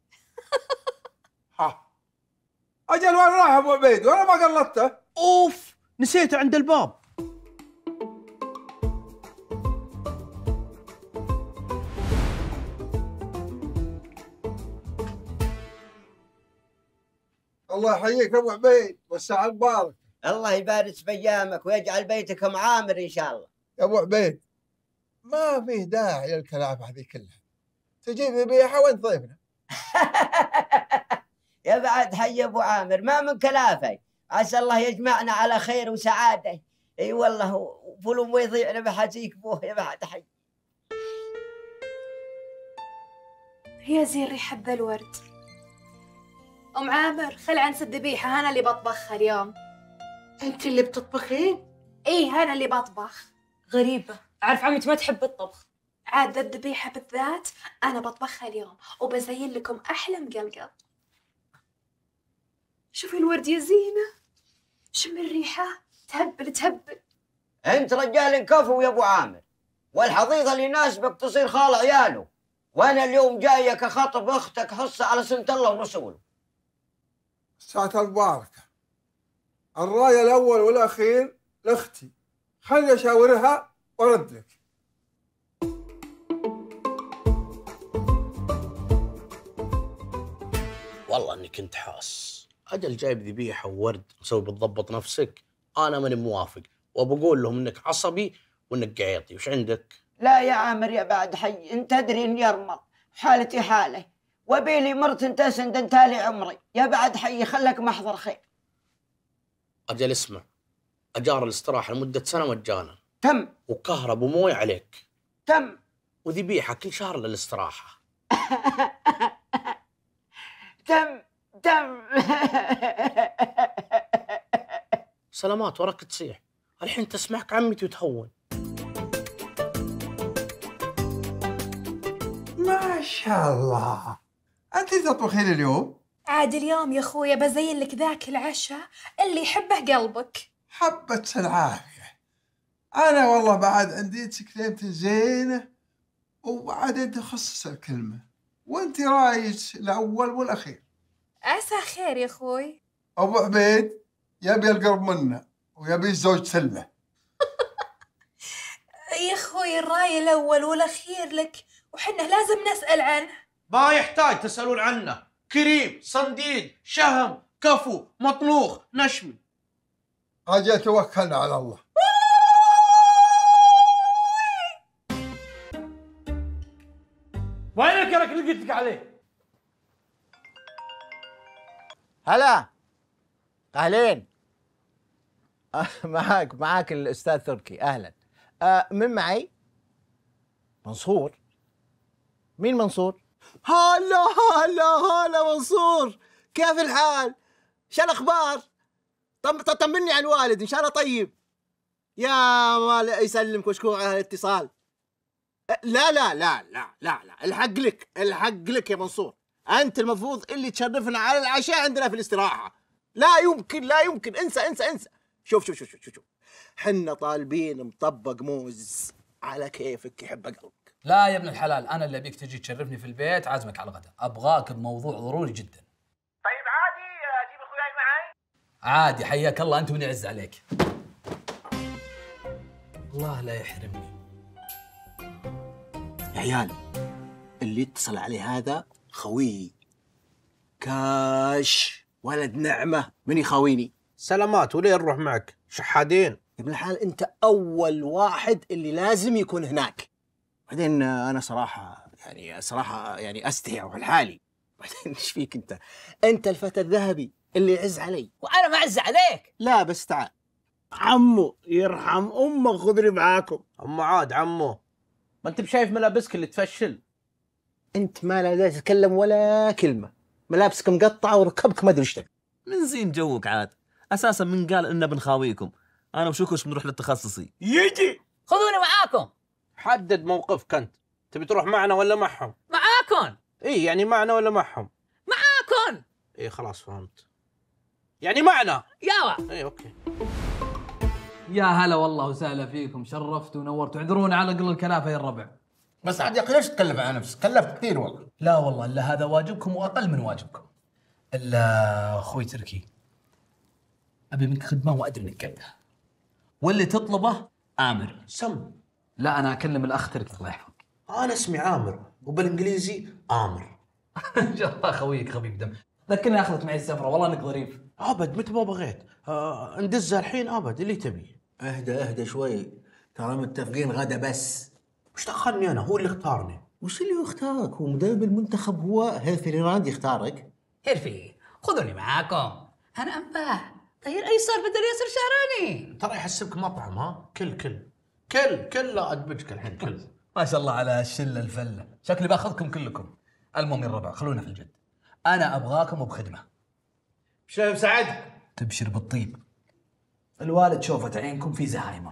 ها اجل وين راح ابو عبيد؟ وانا ما قلطته. اوف نسيته عند الباب. الله يحييك ابو عبيد والساعة المبارك. الله يبارك بايامك ويجعل بيتك معامر ان شاء الله. يا ابو عبيد ما فيه داعي للكلام هذه كلها. تجيب ذبيحه وانت ضيفنا. يا بعد حي ابو عامر، ما من كلافه. عسى الله يجمعنا على خير وسعاده. اي والله فلو ما يضيعنا بحاجيك بوه. يا بعد حي. يا زين ريحة ذا الورد. ام عامر خل عنس الذبيحه، انا اللي بطبخها اليوم. انت اللي بتطبخين؟ ايه انا اللي بطبخ. غريبه، اعرف عمتي ما تحب الطبخ. عاد الذبيحه بالذات انا بطبخها اليوم وبزين لكم احلى مقلقل. شوفي الورد يا زينه، شم الريحه، تهبل تهبل. انت رجال كفو يا ابو عامر، والحظيظه اللي يناسبك تصير خال عياله. وانا اليوم جايك اخاطب اختك حصه على سنه الله ورسوله. الساعة المباركة. الراية الأول والأخير لأختي خلني اشاورها وارد لك. والله اني كنت حاس اجل جايب ذبيحه وورد مسوي بتضبط نفسك. انا ماني موافق وبقول لهم انك عصبي وانك قعيطي. وش عندك؟ لا يا عامر يا بعد حي، انت تدري اني ارمل، حالتي حاله، وبيلي مرت تسند انتالي عمري. يا بعد حي خلك محضر خير. اجل اسمع، اجار الاستراحه لمده سنه مجانا. تم. وكهرب ومويه عليك. تم. وذبيحه كل شهر للاستراحه. تم تم. سلامات وراك تصيح، الحين تسمعك عمتي وتهون. ما شاء الله، انت تطبخين اليوم؟ عاد اليوم يا خويا بزين لك ذاك العشاء اللي يحبه قلبك. حبة العافية. أنا والله بعد عندي كلمة زينة وبعدين تخصص الكلمة، وأنت رايج الأول والأخير. عسى خير يا خوي. أبو عبيد يبي القرب منه ويبي الزوج سلة. يا خوي الراي الأول والأخير لك وحنا لازم نسأل عنه. ما يحتاج تسألون عنه. كريم، صنديد، شهم، كفو، مطنوخ، نشمي. أجل توكلنا على الله. وينك يا اللي قلت لك عليه؟ هلا اهلين. آه معاك معاك الاستاذ تركي. اهلا. آه من معي؟ منصور. مين منصور؟ هلا هلا هلا منصور، كيف الحال؟ شو الاخبار؟ طم طمني عن الوالد، ان شاء الله طيب. يا مال يسلمك وشكور على الاتصال. لا لا لا لا لا لا الحق لك الحق لك يا منصور، انت المفروض اللي تشرفنا على العشاء عندنا في الاستراحه. لا يمكن لا يمكن، انسى انسى انسى. شوف شوف شوف شوف شوف حنا طالبين مطبق موز على كيفك يحب قلبك. لا يا ابن الحلال، انا اللي ابيك تجي تشرفني في البيت، عازمك على الغداء، ابغاك بموضوع ضروري جدا. طيب عادي اجيب اخوياي معي؟ عادي، حياك الله انت ونعز عليك. الله لا يحرمني. يا عيال اللي اتصل عليه هذا خوي كاش ولد نعمه، من يخاويني؟ سلامات، وليه نروح معك؟ شحادين يا ابن الحلال، انت اول واحد اللي لازم يكون هناك. بعدين انا صراحه يعني صراحه يعني استحي على حالي. بعدين ايش فيك انت؟ انت الفتى الذهبي اللي يعز علي. وانا ما اعز عليك. لا بس تعال عمو يرحم امك خذني معاكم. اما عاد عمو، ما انت بشايف ملابسك اللي تفشل؟ انت ما لا تتكلم ولا كلمه، ملابسك مقطعه وركبك ما ادري ايش تبي. من زين جوك عاد، اساسا من قال انه بنخاويكم؟ انا وشوكوش بنروح للتخصصي. يجي خذوني معاكم. حدد موقفك انت، تبي تروح معنا ولا معهم؟ معاكم. اي يعني معنا ولا معهم؟ معاكم. اي خلاص فهمت، يعني معنا. يلا. اي اوكي. يا هلا والله وسهلا فيكم، شرفتوا ونورتوا. اعذرونا على قل الكلافه يا الربع. بس عاد يا اخي ليش تكلف على نفسك؟ كلفت كثير والله. لا والله الا هذا واجبكم واقل من واجبكم. الا اخوي تركي، ابي منك خدمه وادري انك قدها، واللي تطلبه امر. سم. لا انا اكلم الاخ تركي الله يحفظك. انا اسمي عامر وبالانجليزي امر. ان شاء الله خويك خفيف دم. ذكرني اخذك معي السفره، والله انك ظريف. ابد متى ما بغيت. آه ندزها الحين ابد اللي تبي. اهدى اهدى شوي، ترى متفقين غدا بس. وش دخلني انا؟ هو اللي اختارني. وش اللي يختارك؟ هو مدرب المنتخب، هو هيرفي ريراند يختارك. هيرفي خذوني معاكم، انا انباه طير ايسر بدل ياسر شهراني. ترى يحسبك مطعم. ها كل كل كل كل لا ادبجك الحين كل. ما شاء الله على الشله الفله، شكلي باخذكم كلكم. المهم يا الربع خلونا في الجد، انا ابغاكم بخدمه. شو مساعدك؟ تبشر بالطيب. الوالد شوفت عينكم في زهايمر،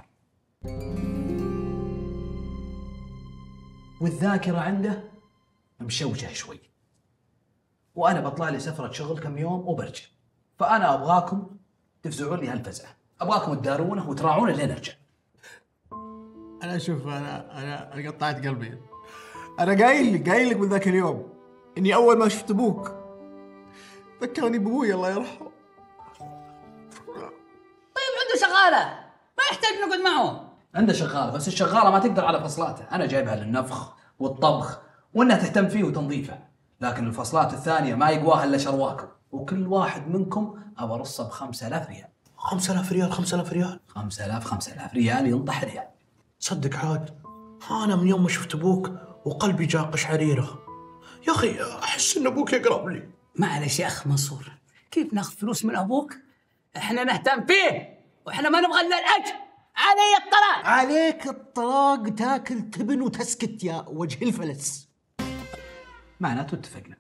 والذاكره عنده مشوشه شوي، وانا بطلع لي سفره شغل كم يوم وبرجع، فانا ابغاكم تفزعون لي هالفزعه، ابغاكم تدارونه وتراعونه لين ارجع. انا شوف انا انا انا قطعت قلبي. انا قايل لك قايل لك من ذاك اليوم اني اول ما شفت ابوك ذكرني بابوي الله يرحمه. طيب عنده شغاله ما يحتاج نقعد معه. عنده شغاله، بس الشغاله ما تقدر على فصلاته، انا جايبها للنفخ والطبخ وانها تهتم فيه وتنظيفه، لكن الفصلات الثانيه ما يقواها الا شرواكم، وكل واحد منكم ابى ارصه ب خمسة آلاف ريال. خمسة آلاف ريال خمسة آلاف ريال خمسة آلاف خمسة آلاف ريال ينطح ريال. صدق عاد انا من يوم ما شفت ابوك وقلبي جاء قشعريره. يا اخي احس ان ابوك يقرب لي. معلش يا اخ منصور، كيف ناخذ فلوس من ابوك؟ احنا نهتم فيه واحنا ما نبغى الا الاجر. علي الطلاق. عليك الطلاق تاكل تبن وتسكت يا وجه الفلس. معناته اتفقنا.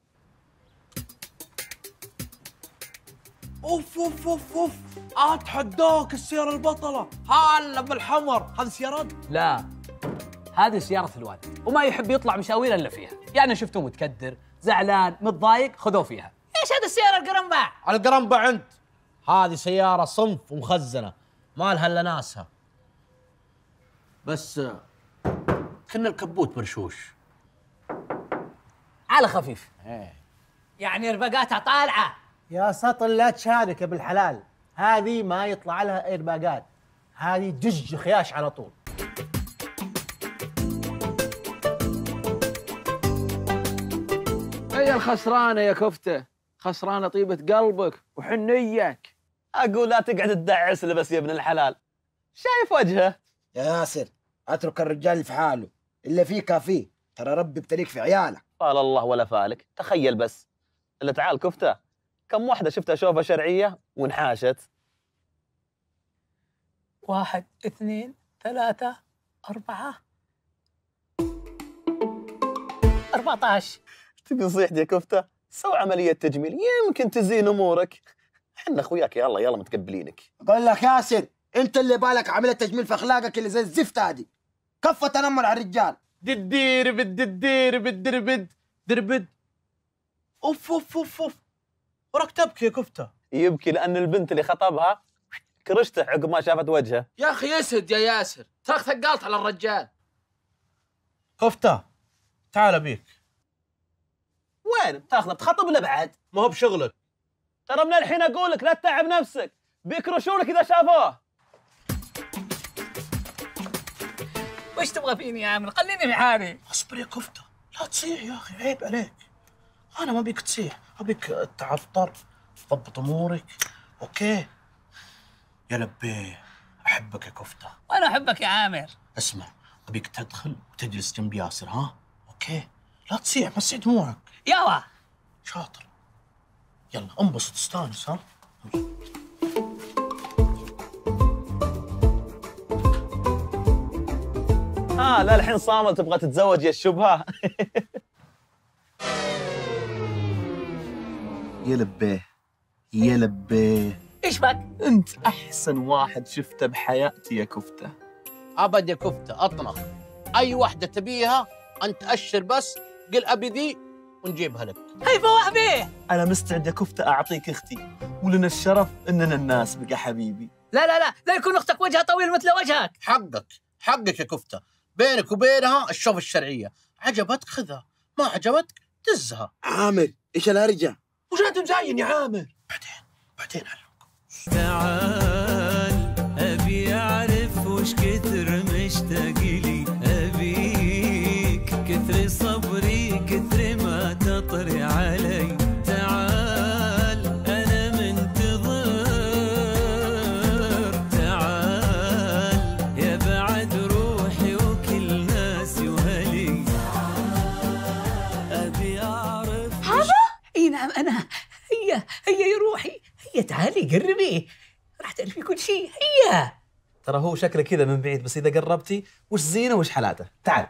اوف اوف اوف اوف اتحداك السياره البطله هلا بالحمر. هذه سيارات؟ لا هذه سيارة الوالد، وما يحب يطلع مشاوير الا فيها، يعني شفته متكدر زعلان متضايق خذوه فيها. ايش هذه السيارة القرنبع؟ القرنبع عند هذه سيارة صنف ومخزنة ما لها الا ناسها، بس كنا الكبوت مرشوش على خفيف. ايه يعني رفقاتها طالعة. يا سطل لا تشارك بالحلال، هذه ما يطلع لها ايرباقات، هذه دج خياش على طول. هي الخسرانة يا كفتة، خسرانة طيبة قلبك وحنيك. أقول لا تقعد تدعس له بس يا ابن الحلال، شايف وجهه؟ يا ياسر اترك الرجال في حاله، اللي فيه كافيه، ترى ربي ابتليك في عيالك. قال الله ولا فالك، تخيل بس. اللي تعال كفتة، كم واحدة شفتها شوفة شرعية وانحاشت؟ واحد اثنين ثلاثة أربعة أربعة عشر. تبي نصيحتي يا كفتة؟ سوي عملية تجميل يمكن تزين أمورك. احنا اخوياك يلا يلا متقبلينك. اقول لك ياسر، انت اللي بالك عمليه تجميل في اخلاقك اللي زي الزفت هذه. كفه تنمر على الرجال. ددير بد ددير بد دربد دربد. اوف اوف اوف اوف وراك تبكي يا كفته. يبكي لان البنت اللي خطبها كرشته عقب ما شافت وجهه. يا اخي اسد يا ياسر، تراك ثقلت على الرجال. كفته تعال ابيك. وين بتاخذه؟ بتخطب ولا بعد؟ ما هو بشغلك. ترى من الحين اقول لك لا تتعب نفسك، بيكرشونك اذا شافوه. وش تبغى فيني يا عامر؟ خليني في حالي. اصبر يا كفته، لا تصيح يا اخي، عيب عليك. انا ما بيك تصيح، ابيك تعطر تضبط امورك. اوكي يا لبيه، احبك يا كفته. وانا احبك يا عامر. اسمع، ابيك تدخل وتجلس جنب ياسر، ها؟ اوكي؟ لا تصيح، مسح دموعك. يلا شاطر. يلا انبسط استانس، ها؟ اه لا الحين صامل تبغى تتزوج يا الشبهه. يا لبيه يا لبيه، ايش بك؟ انت احسن واحد شفته بحياتي يا كفته. ابد يا كفته، اطنخ. اي واحده تبيها انت اشر بس، قل ابي ذي ونجيبها لك. هيفا وحبيه. انا مستعد يا كفته اعطيك اختي، ولنا الشرف اننا الناس بقى حبيبي. لا لا لا لا يكون اختك وجهها طويل مثل وجهك. حقك حقك يا كفته، بينك وبينها الشوف الشرعيه، عجبتك خذها، ما عجبتك دزها. عامر ايش الهرجه؟ وش انت مزين يا عامر؟ بعدين بعدين تعال ابي اعرف وش كثر مشتاق لي، ابيك كثر صبري كثر ما تطري علي. تعال انا منتظر، تعال يا بعد روحي وكل ناسي وهلي. ابي اعرف. هذا؟ اي نعم انا. هي هي يا روحي، هي تعالي قربي راح تعرفي كل شيء. هي ترى هو شكله كذا من بعيد، بس اذا قربتي وش زينه وش حالاته. تعال.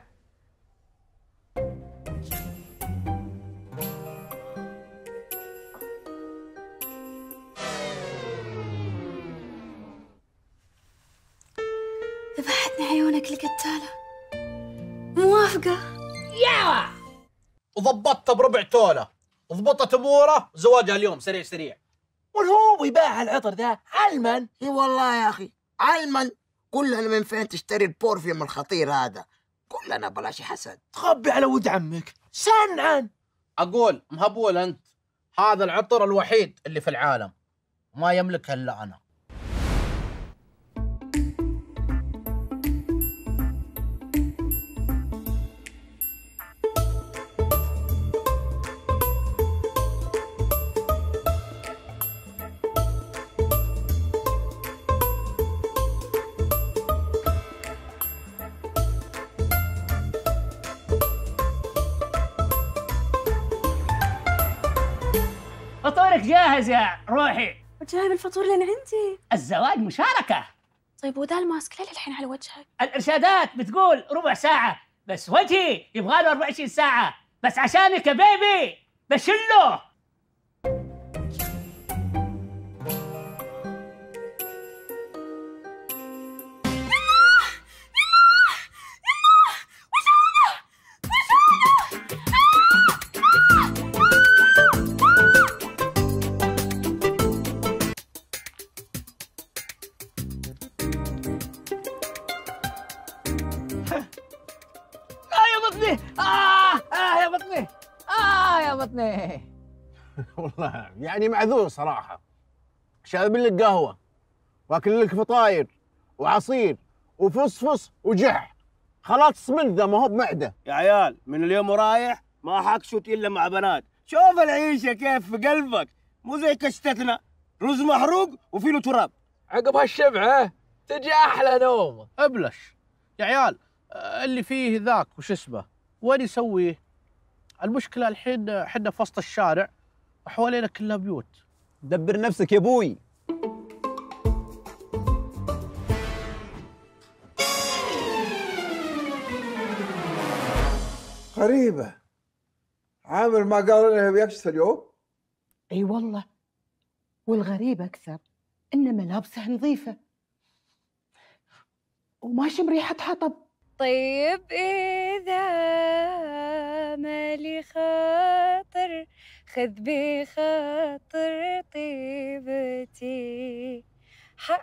ذبحتني عيونك القتالة. موافقة؟ يا وضبطت بربع توله، ضبطت اموره، زواجها اليوم سريع سريع. والهو يباع العطر ذا علما. اي والله يا اخي علما. قول لنا من فين تشتري البورفيوم الخطير هذا، قول لنا بلاش حسد. تخبي على ود عمك سنعا. اقول مهبول انت، هذا العطر الوحيد اللي في العالم ما يملكه الا انا. لك جاهز يا روحي. وجايب الفطور لين عندي. الزواج مشاركة. طيب وده الماسك ليه الحين على وجهك؟ الإرشادات بتقول ربع ساعة، بس وجهي يبغى له أربعة وعشرين ساعة، بس عشانك يا بيبي بشله. بطني. والله يعني معذور صراحة. شارب لك قهوة واكل لك فطاير وعصير وفصفص وجح. خلاص سمنت ذا ما هو بمعدة. يا عيال من اليوم ورايح ما حكشوت الا مع بنات. شوف العيشة كيف في قلبك، مو زي كشتتنا رز محروق وفي له تراب. عقب هالشبعة تجي أحلى نوم. ابلش يا عيال. اللي فيه ذاك وش اسمه وين يسويه؟ المشكلة الحين احنا في وسط الشارع وحوالينا كلها بيوت. دبر نفسك يا ابوي. غريبة، عامر ما قال انه بيكشف اليوم؟ اي والله، والغريب اكثر ان ملابسه نظيفة وماشي مريحة حطب. طيب إذا مالي خاطر خذ بخاطر طيبتي حق.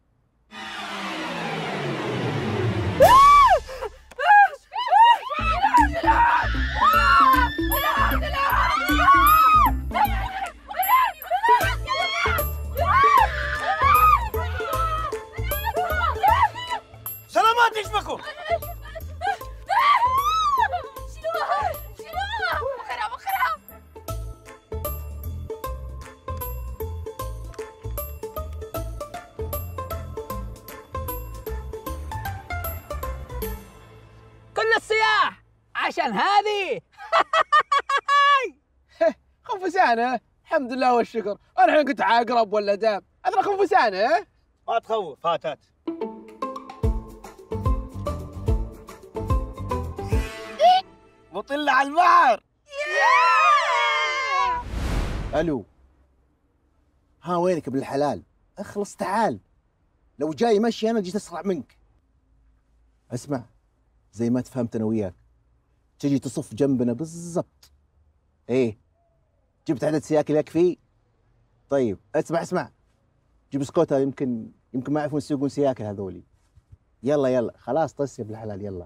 سلامات يشبكوا. شيلوها شيلوها بخرها بخرها. كل الصياح عشان هذه. خنفسانة. الحمد لله والشكر. انا الحين كنت عقرب ولا دام. هذا خنفسانة. ما تخوف فاتت. مطلة على البحر. الو. ها وينك ابن الحلال؟ اخلص تعال. لو جاي مشي انا جيت اسرع منك. اسمع، زي ما تفهمت انا وياك تجي تصف جنبنا بالضبط. ايه جبت عدد سياكل يكفي؟ طيب اسمع اسمع، جيب سكوتر. يمكن يمكن ما يعرفون يسوقون سياكل هذولي. يلا يلا خلاص طس يا ابن الحلال يلا.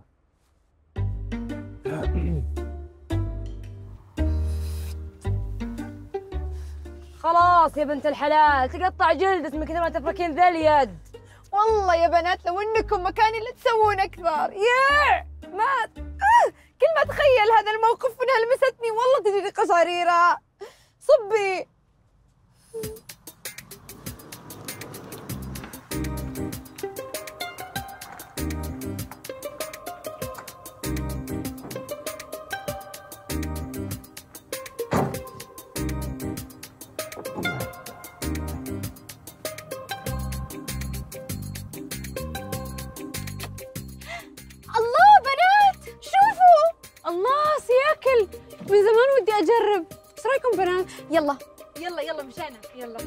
خلاص يا بنت الحلال تقطع جلدك من كثر ما تفركين ذا اليد. والله يا بنات لو انكم مكاني لتسوون اكثر. يا ما آه. كل ما اتخيل هذا الموقف انها لمستني والله تجيني قشعريره. صبي الله سياكل من زمان ودي اجرب. ايش رايكم بنات؟ يلا يلا يلا مشانا يلا.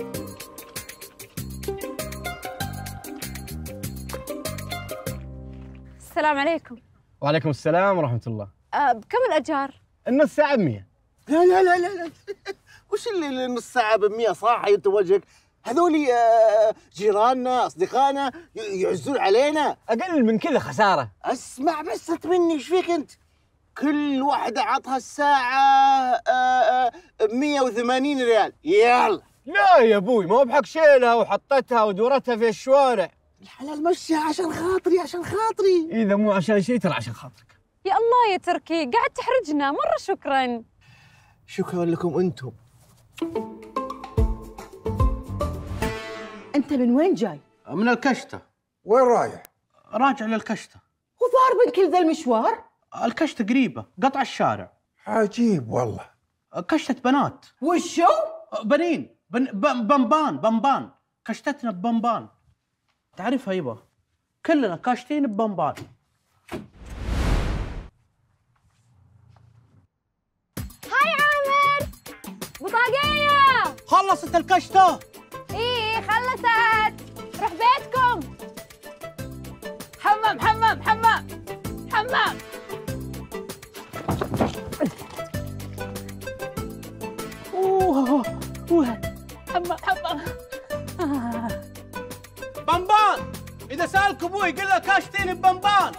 السلام عليكم. وعليكم السلام ورحمة الله. أه بكم الأجار؟ النص ساعة بمية. لا لا لا لا لا وش اللي نص ساعة بمية صح انت وجهك؟ هذولي جيراننا أصدقائنا يعزون علينا. أقل من كذا خسارة. اسمع بس مني ايش فيك أنت؟ كل واحدة عطها الساعة مية وثمانين ريال. يلا. لا يا أبوي ما هو بحق شيلها وحطتها ودورتها في الشوارع. الحلال مشيها عشان خاطري عشان خاطري. إذا مو عشان شيء ترى عشان خاطرك. يا الله يا تركي قاعد تحرجنا مرة. شكرا. شكرا لكم أنتم. أنت من وين جاي؟ من الكشتة. وين رايح؟ راجع للكشتة. وضارب من كل ذا المشوار؟ الكشتة قريبة قطع الشارع. عجيب والله. كشتة بنات. وشو؟ بنين بن ب- بمبان بمبان كشتتنا ببمبان. تعرفها يبا، كلنا كاشتين ببمبان. هاي عامر، بطاقية. خلصت الكشتة؟ ايه خلصت. روح بيتكم. حمام حمام حمام حمام. اوه اوه حمام حمام. بمبان، إذا سألك أبوي قل له كاشتين ببمبان.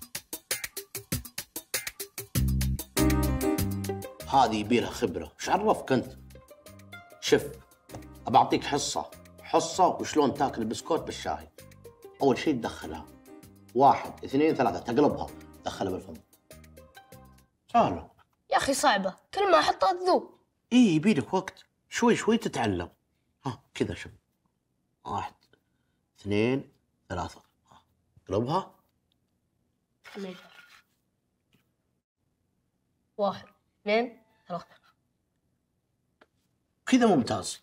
هذه يبيلها خبرة، إيش عرفك أنت؟ شوف، أبى أعطيك حصة، حصة وشلون تاكل البسكوت بالشاي. أول شيء تدخلها، واحد اثنين ثلاثة، تقلبها، تدخلها بالفم. سهلة. يا أخي صعبة، كل ما أحطها تذوب. إيه يبيلك وقت، شوي شوي تتعلم. ها كذا شوف، واحد اثنين ثلاثة، اقلبها. واحد اثنين ثلاثة. كذا ممتاز.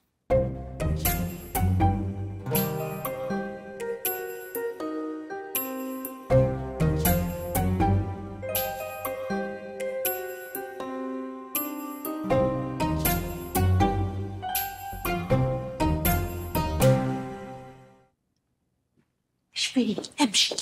ايش فيه؟ امشي.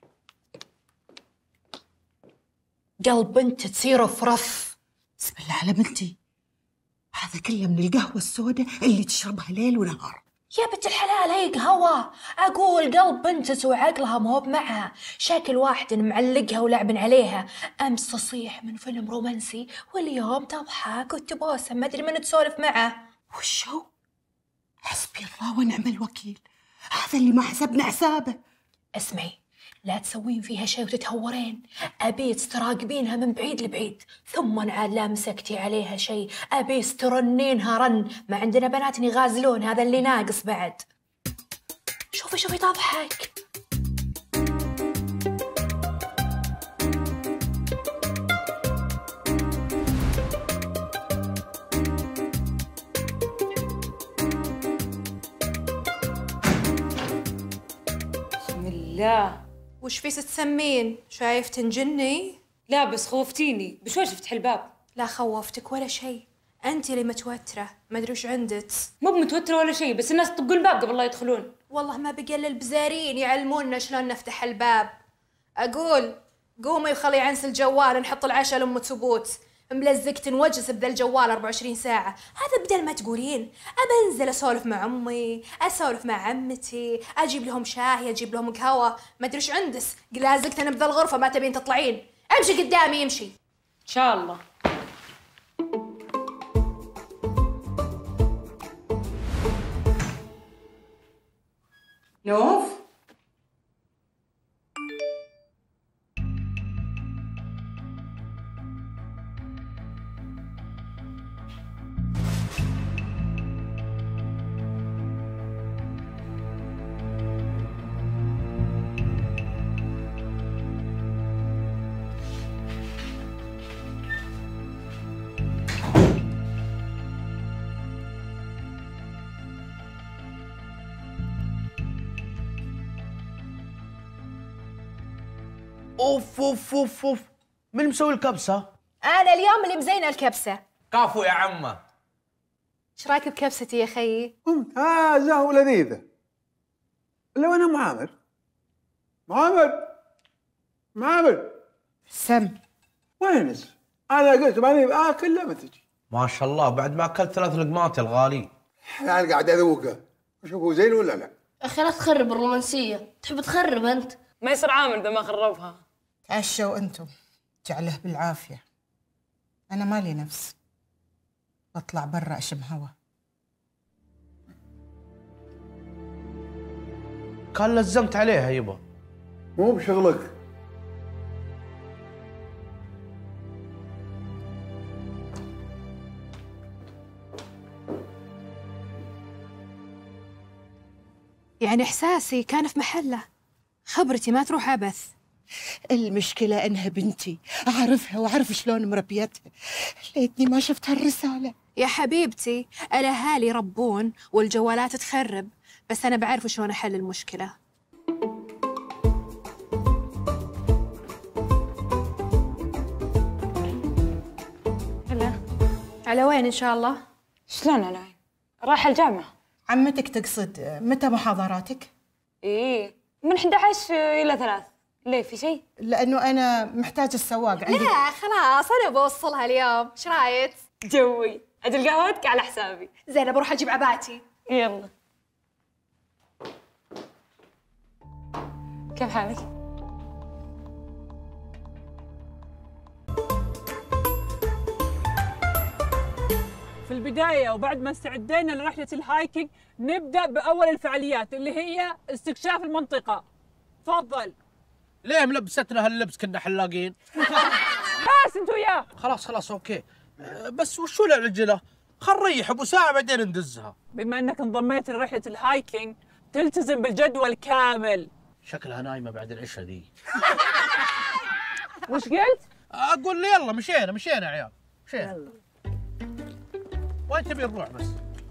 قلب بنت تصير فرف. بسم الله على بنتي، هذا كله من القهوة السوداء اللي تشربها ليل ونهار. يا بنت الحلال هي قهوة، أقول قلب بنتس وعقلها ما هو بمعها، شكل واحد معلقها ولعب عليها، أمس تصيح من فيلم رومانسي واليوم تضحك وتبوسه، ما أدري من تسولف معه. وشو؟ حسبي الله ونعم الوكيل، هذا اللي ما حسبنا حسابه. اسمعي، لا تسوين فيها شيء وتتهورين، أبيت تراقبينها من بعيد لبعيد، ثم عاد لا مسكتي عليها شيء، أبيت ترنينها رن، ما عندنا بنات يغازلون، هذا اللي ناقص بعد. شوفي شوفي تضحك. بسم الله. وش في تسمين؟ شايف تنجني؟ لا بس خوفتيني، بشوي فتح الباب. لا خوفتك ولا شيء، انت اللي متوتره، ما ادري وش عندك. مو بمتوتره ولا شيء، بس الناس يطقون الباب قبل لا يدخلون. والله ما بقى الا البزارين يعلمونا شلون نفتح الباب. اقول قومي وخلي عنس الجوال، نحط العشاء لام تبوت، ملزقت نوجس بذا الجوال أربعة وعشرين ساعة. هذا بدل ما تقولين أبى أنزل أسولف مع أمي، أسولف مع عمتي، أجيب لهم شاي، أجيب لهم قهوة، ما أدري وش عندس، لازقت أنا بذا الغرفة ما تبين تطلعين. امشي قدامي امشي. إن شاء الله. نوف، اوف اوف اوف اوف، من مسوي الكبسة؟ أنا اليوم اللي مزينة الكبسة. كفو يا عمه. ايش رايك بكبستي يا خيي؟ ممتازة ولذيذة. لو أنا معامر معامر معامر سم وينس؟ أنا قلت ماني بآكل لما تجي. ما شاء الله بعد ما اكلت ثلاث لقمات يا الغالي. أنا قاعد أذوقه، أشوفه زين ولا لا؟ أخي لا تخرب الرومانسية، تحب تخرب أنت. ما يصير عامل إذا ما خربها. تعشوا أنتم، جعله بالعافية. أنا مالي نفس، بطلع برا أشم هوا. كان لزمت عليها يبا. مو بشغلك. يعني إحساسي كان في محله، خبرتي ما تروح عبث. المشكلة أنها بنتي، أعرفها وأعرف شلون مربيتها. ليتني ما شفت هالرسالة. يا حبيبتي الأهالي يربون والجوالات تخرب، بس أنا بعرف شلون أحل المشكلة. هلا. على وين إن شاء الله؟ شلون على وين؟ رايحة الجامعة. عمتك تقصد متى محاضراتك؟ إيه من أحد عشر إلى ثلاث. ليه في شيء؟ لأنه أنا محتاج السواق عندي. لا خلاص أنا بوصلها اليوم، إيش رايك؟ جوي، أجل قهوتك على حسابي. زين بروح أجيب عباتي. يلا. كيف حالك؟ في البداية وبعد ما استعدينا لرحلة الهايكينج نبدأ بأول الفعاليات اللي هي استكشاف المنطقة. تفضل. ليه ملبستنا هاللبس كنا حلاقين؟ بس انتوا وياه. خلاص خلاص اوكي، بس وشو العجلة؟ خل نريح ابو ساعة بعدين ندزها. بما انك انضميت لرحلة الهايكينج تلتزم بالجدول كامل. شكلها نايمة بعد العشاء ذي. وش قلت؟ اقول لي يلا مشينا مشينا يا عيال مشينا. وين تبي نروح بس؟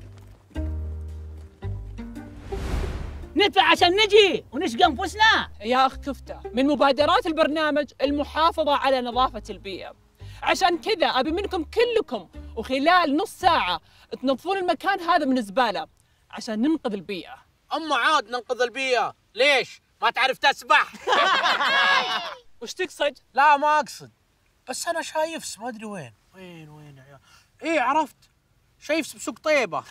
ندفع عشان نجي ونشقى انفسنا. يا اخ كفتة، من مبادرات البرنامج المحافظة على نظافة البيئة. عشان كذا ابي منكم كلكم وخلال نص ساعة تنظفون المكان هذا من الزبالة عشان ننقذ البيئة. اما عاد ننقذ البيئة، ليش؟ ما تعرف تسبح؟ وش تقصد؟ لا ما اقصد، بس انا شايف ما ادري وين وين وين يا عيال. ايه عرفت، شايف بسوق طيبة.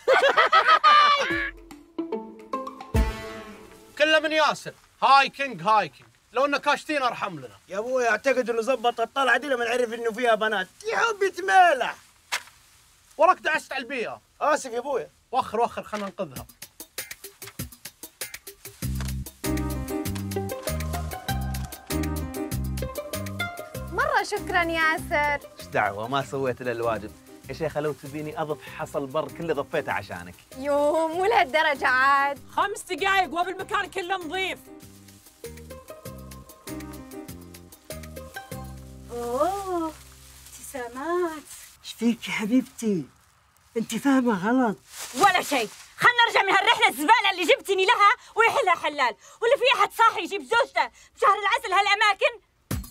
كله من ياسر. هايكينج هايكينج، لو نكاشتين ارحم لنا. يا ابوي اعتقد انه زبط الطلعه دي لما نعرف انه فيها بنات. يا حبي تمالح. وراك دعست على البيئة. اسف يا ابوي. وخر وخر خلنا ننقذها. مرة شكرا ياسر. ايش دعوه ما سويت الا الواجب يا شيخه. لو تبيني اضف حصل بر كله ضفيته عشانك. يوم مو لهالدرجة عاد. خمس دقايق وبالمكان كله نظيف. اوه ابتسامات، ايش فيك يا حبيبتي؟ انت فاهمه غلط. ولا شيء، خلنا نرجع من هالرحله الزباله اللي جبتني لها ويحلها حلال، ولا في احد صاحي يجيب زوجته بشهر العسل هالاماكن؟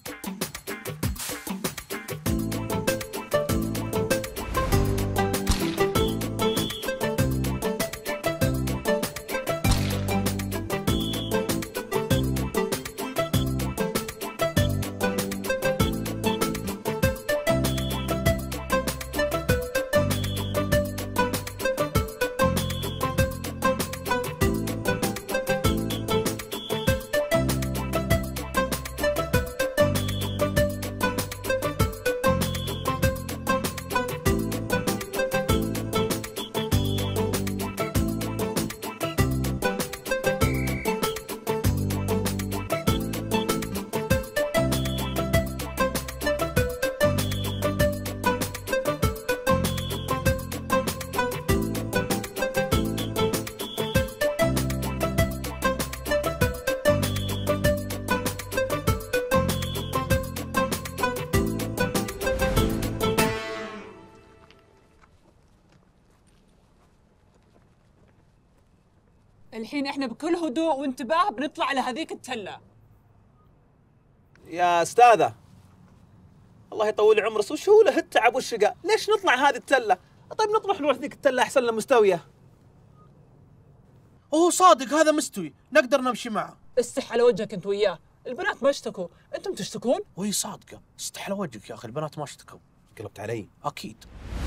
الحين احنا بكل هدوء وانتباه بنطلع على هذيك التلة. يا استاذه الله يطول عمرك، وش هو له التعب والشقاء؟ ليش نطلع هذه التله؟ طيب نطرح نروح ذيك التله احسن لنا مستويه. هو صادق هذا مستوي، نقدر نمشي معه. استح على وجهك انت وياه، البنات ما اشتكوا، انتم تشتكون؟ وهي صادقه، استح على وجهك يا اخي، البنات ما اشتكوا. قلبت علي؟ اكيد.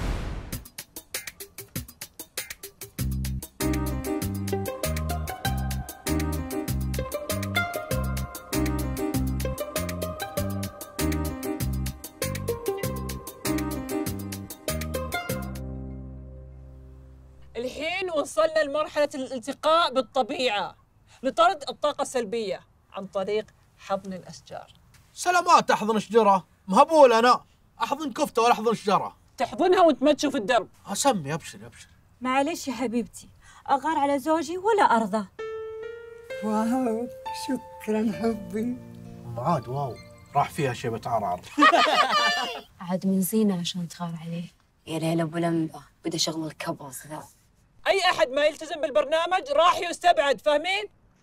الحين وصلنا لمرحلة الالتقاء بالطبيعة لطرد الطاقة السلبية عن طريق حضن الأشجار. سلامات احضن شجرة، مهبول انا، احضن كفتة ولا احضن شجرة. تحضنها وانت ما تشوف الدرب. اسمي ابشر ابشر. معلش يا حبيبتي، أغار على زوجي ولا أرضى. واو شكرا حبي. ام عاد واو، راح فيها شيبة عرعر. عاد من زينة عشان تغار عليه. يا ليلى أبو لمبة، بدي شغل الكبز ذا. اي احد ما يلتزم بالبرنامج راح يستبعد، فاهمين؟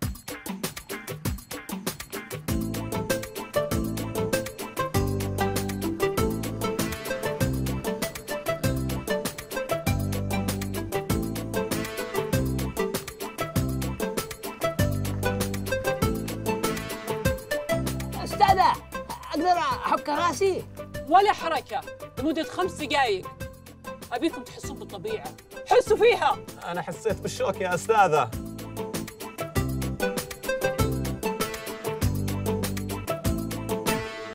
استاذة اقدر احك راسي؟ ولا حركة لمدة خمس دقائق. ابيكم تحسون بالطبيعة، حسوا فيها. انا حسيت بالشوك يا استاذه.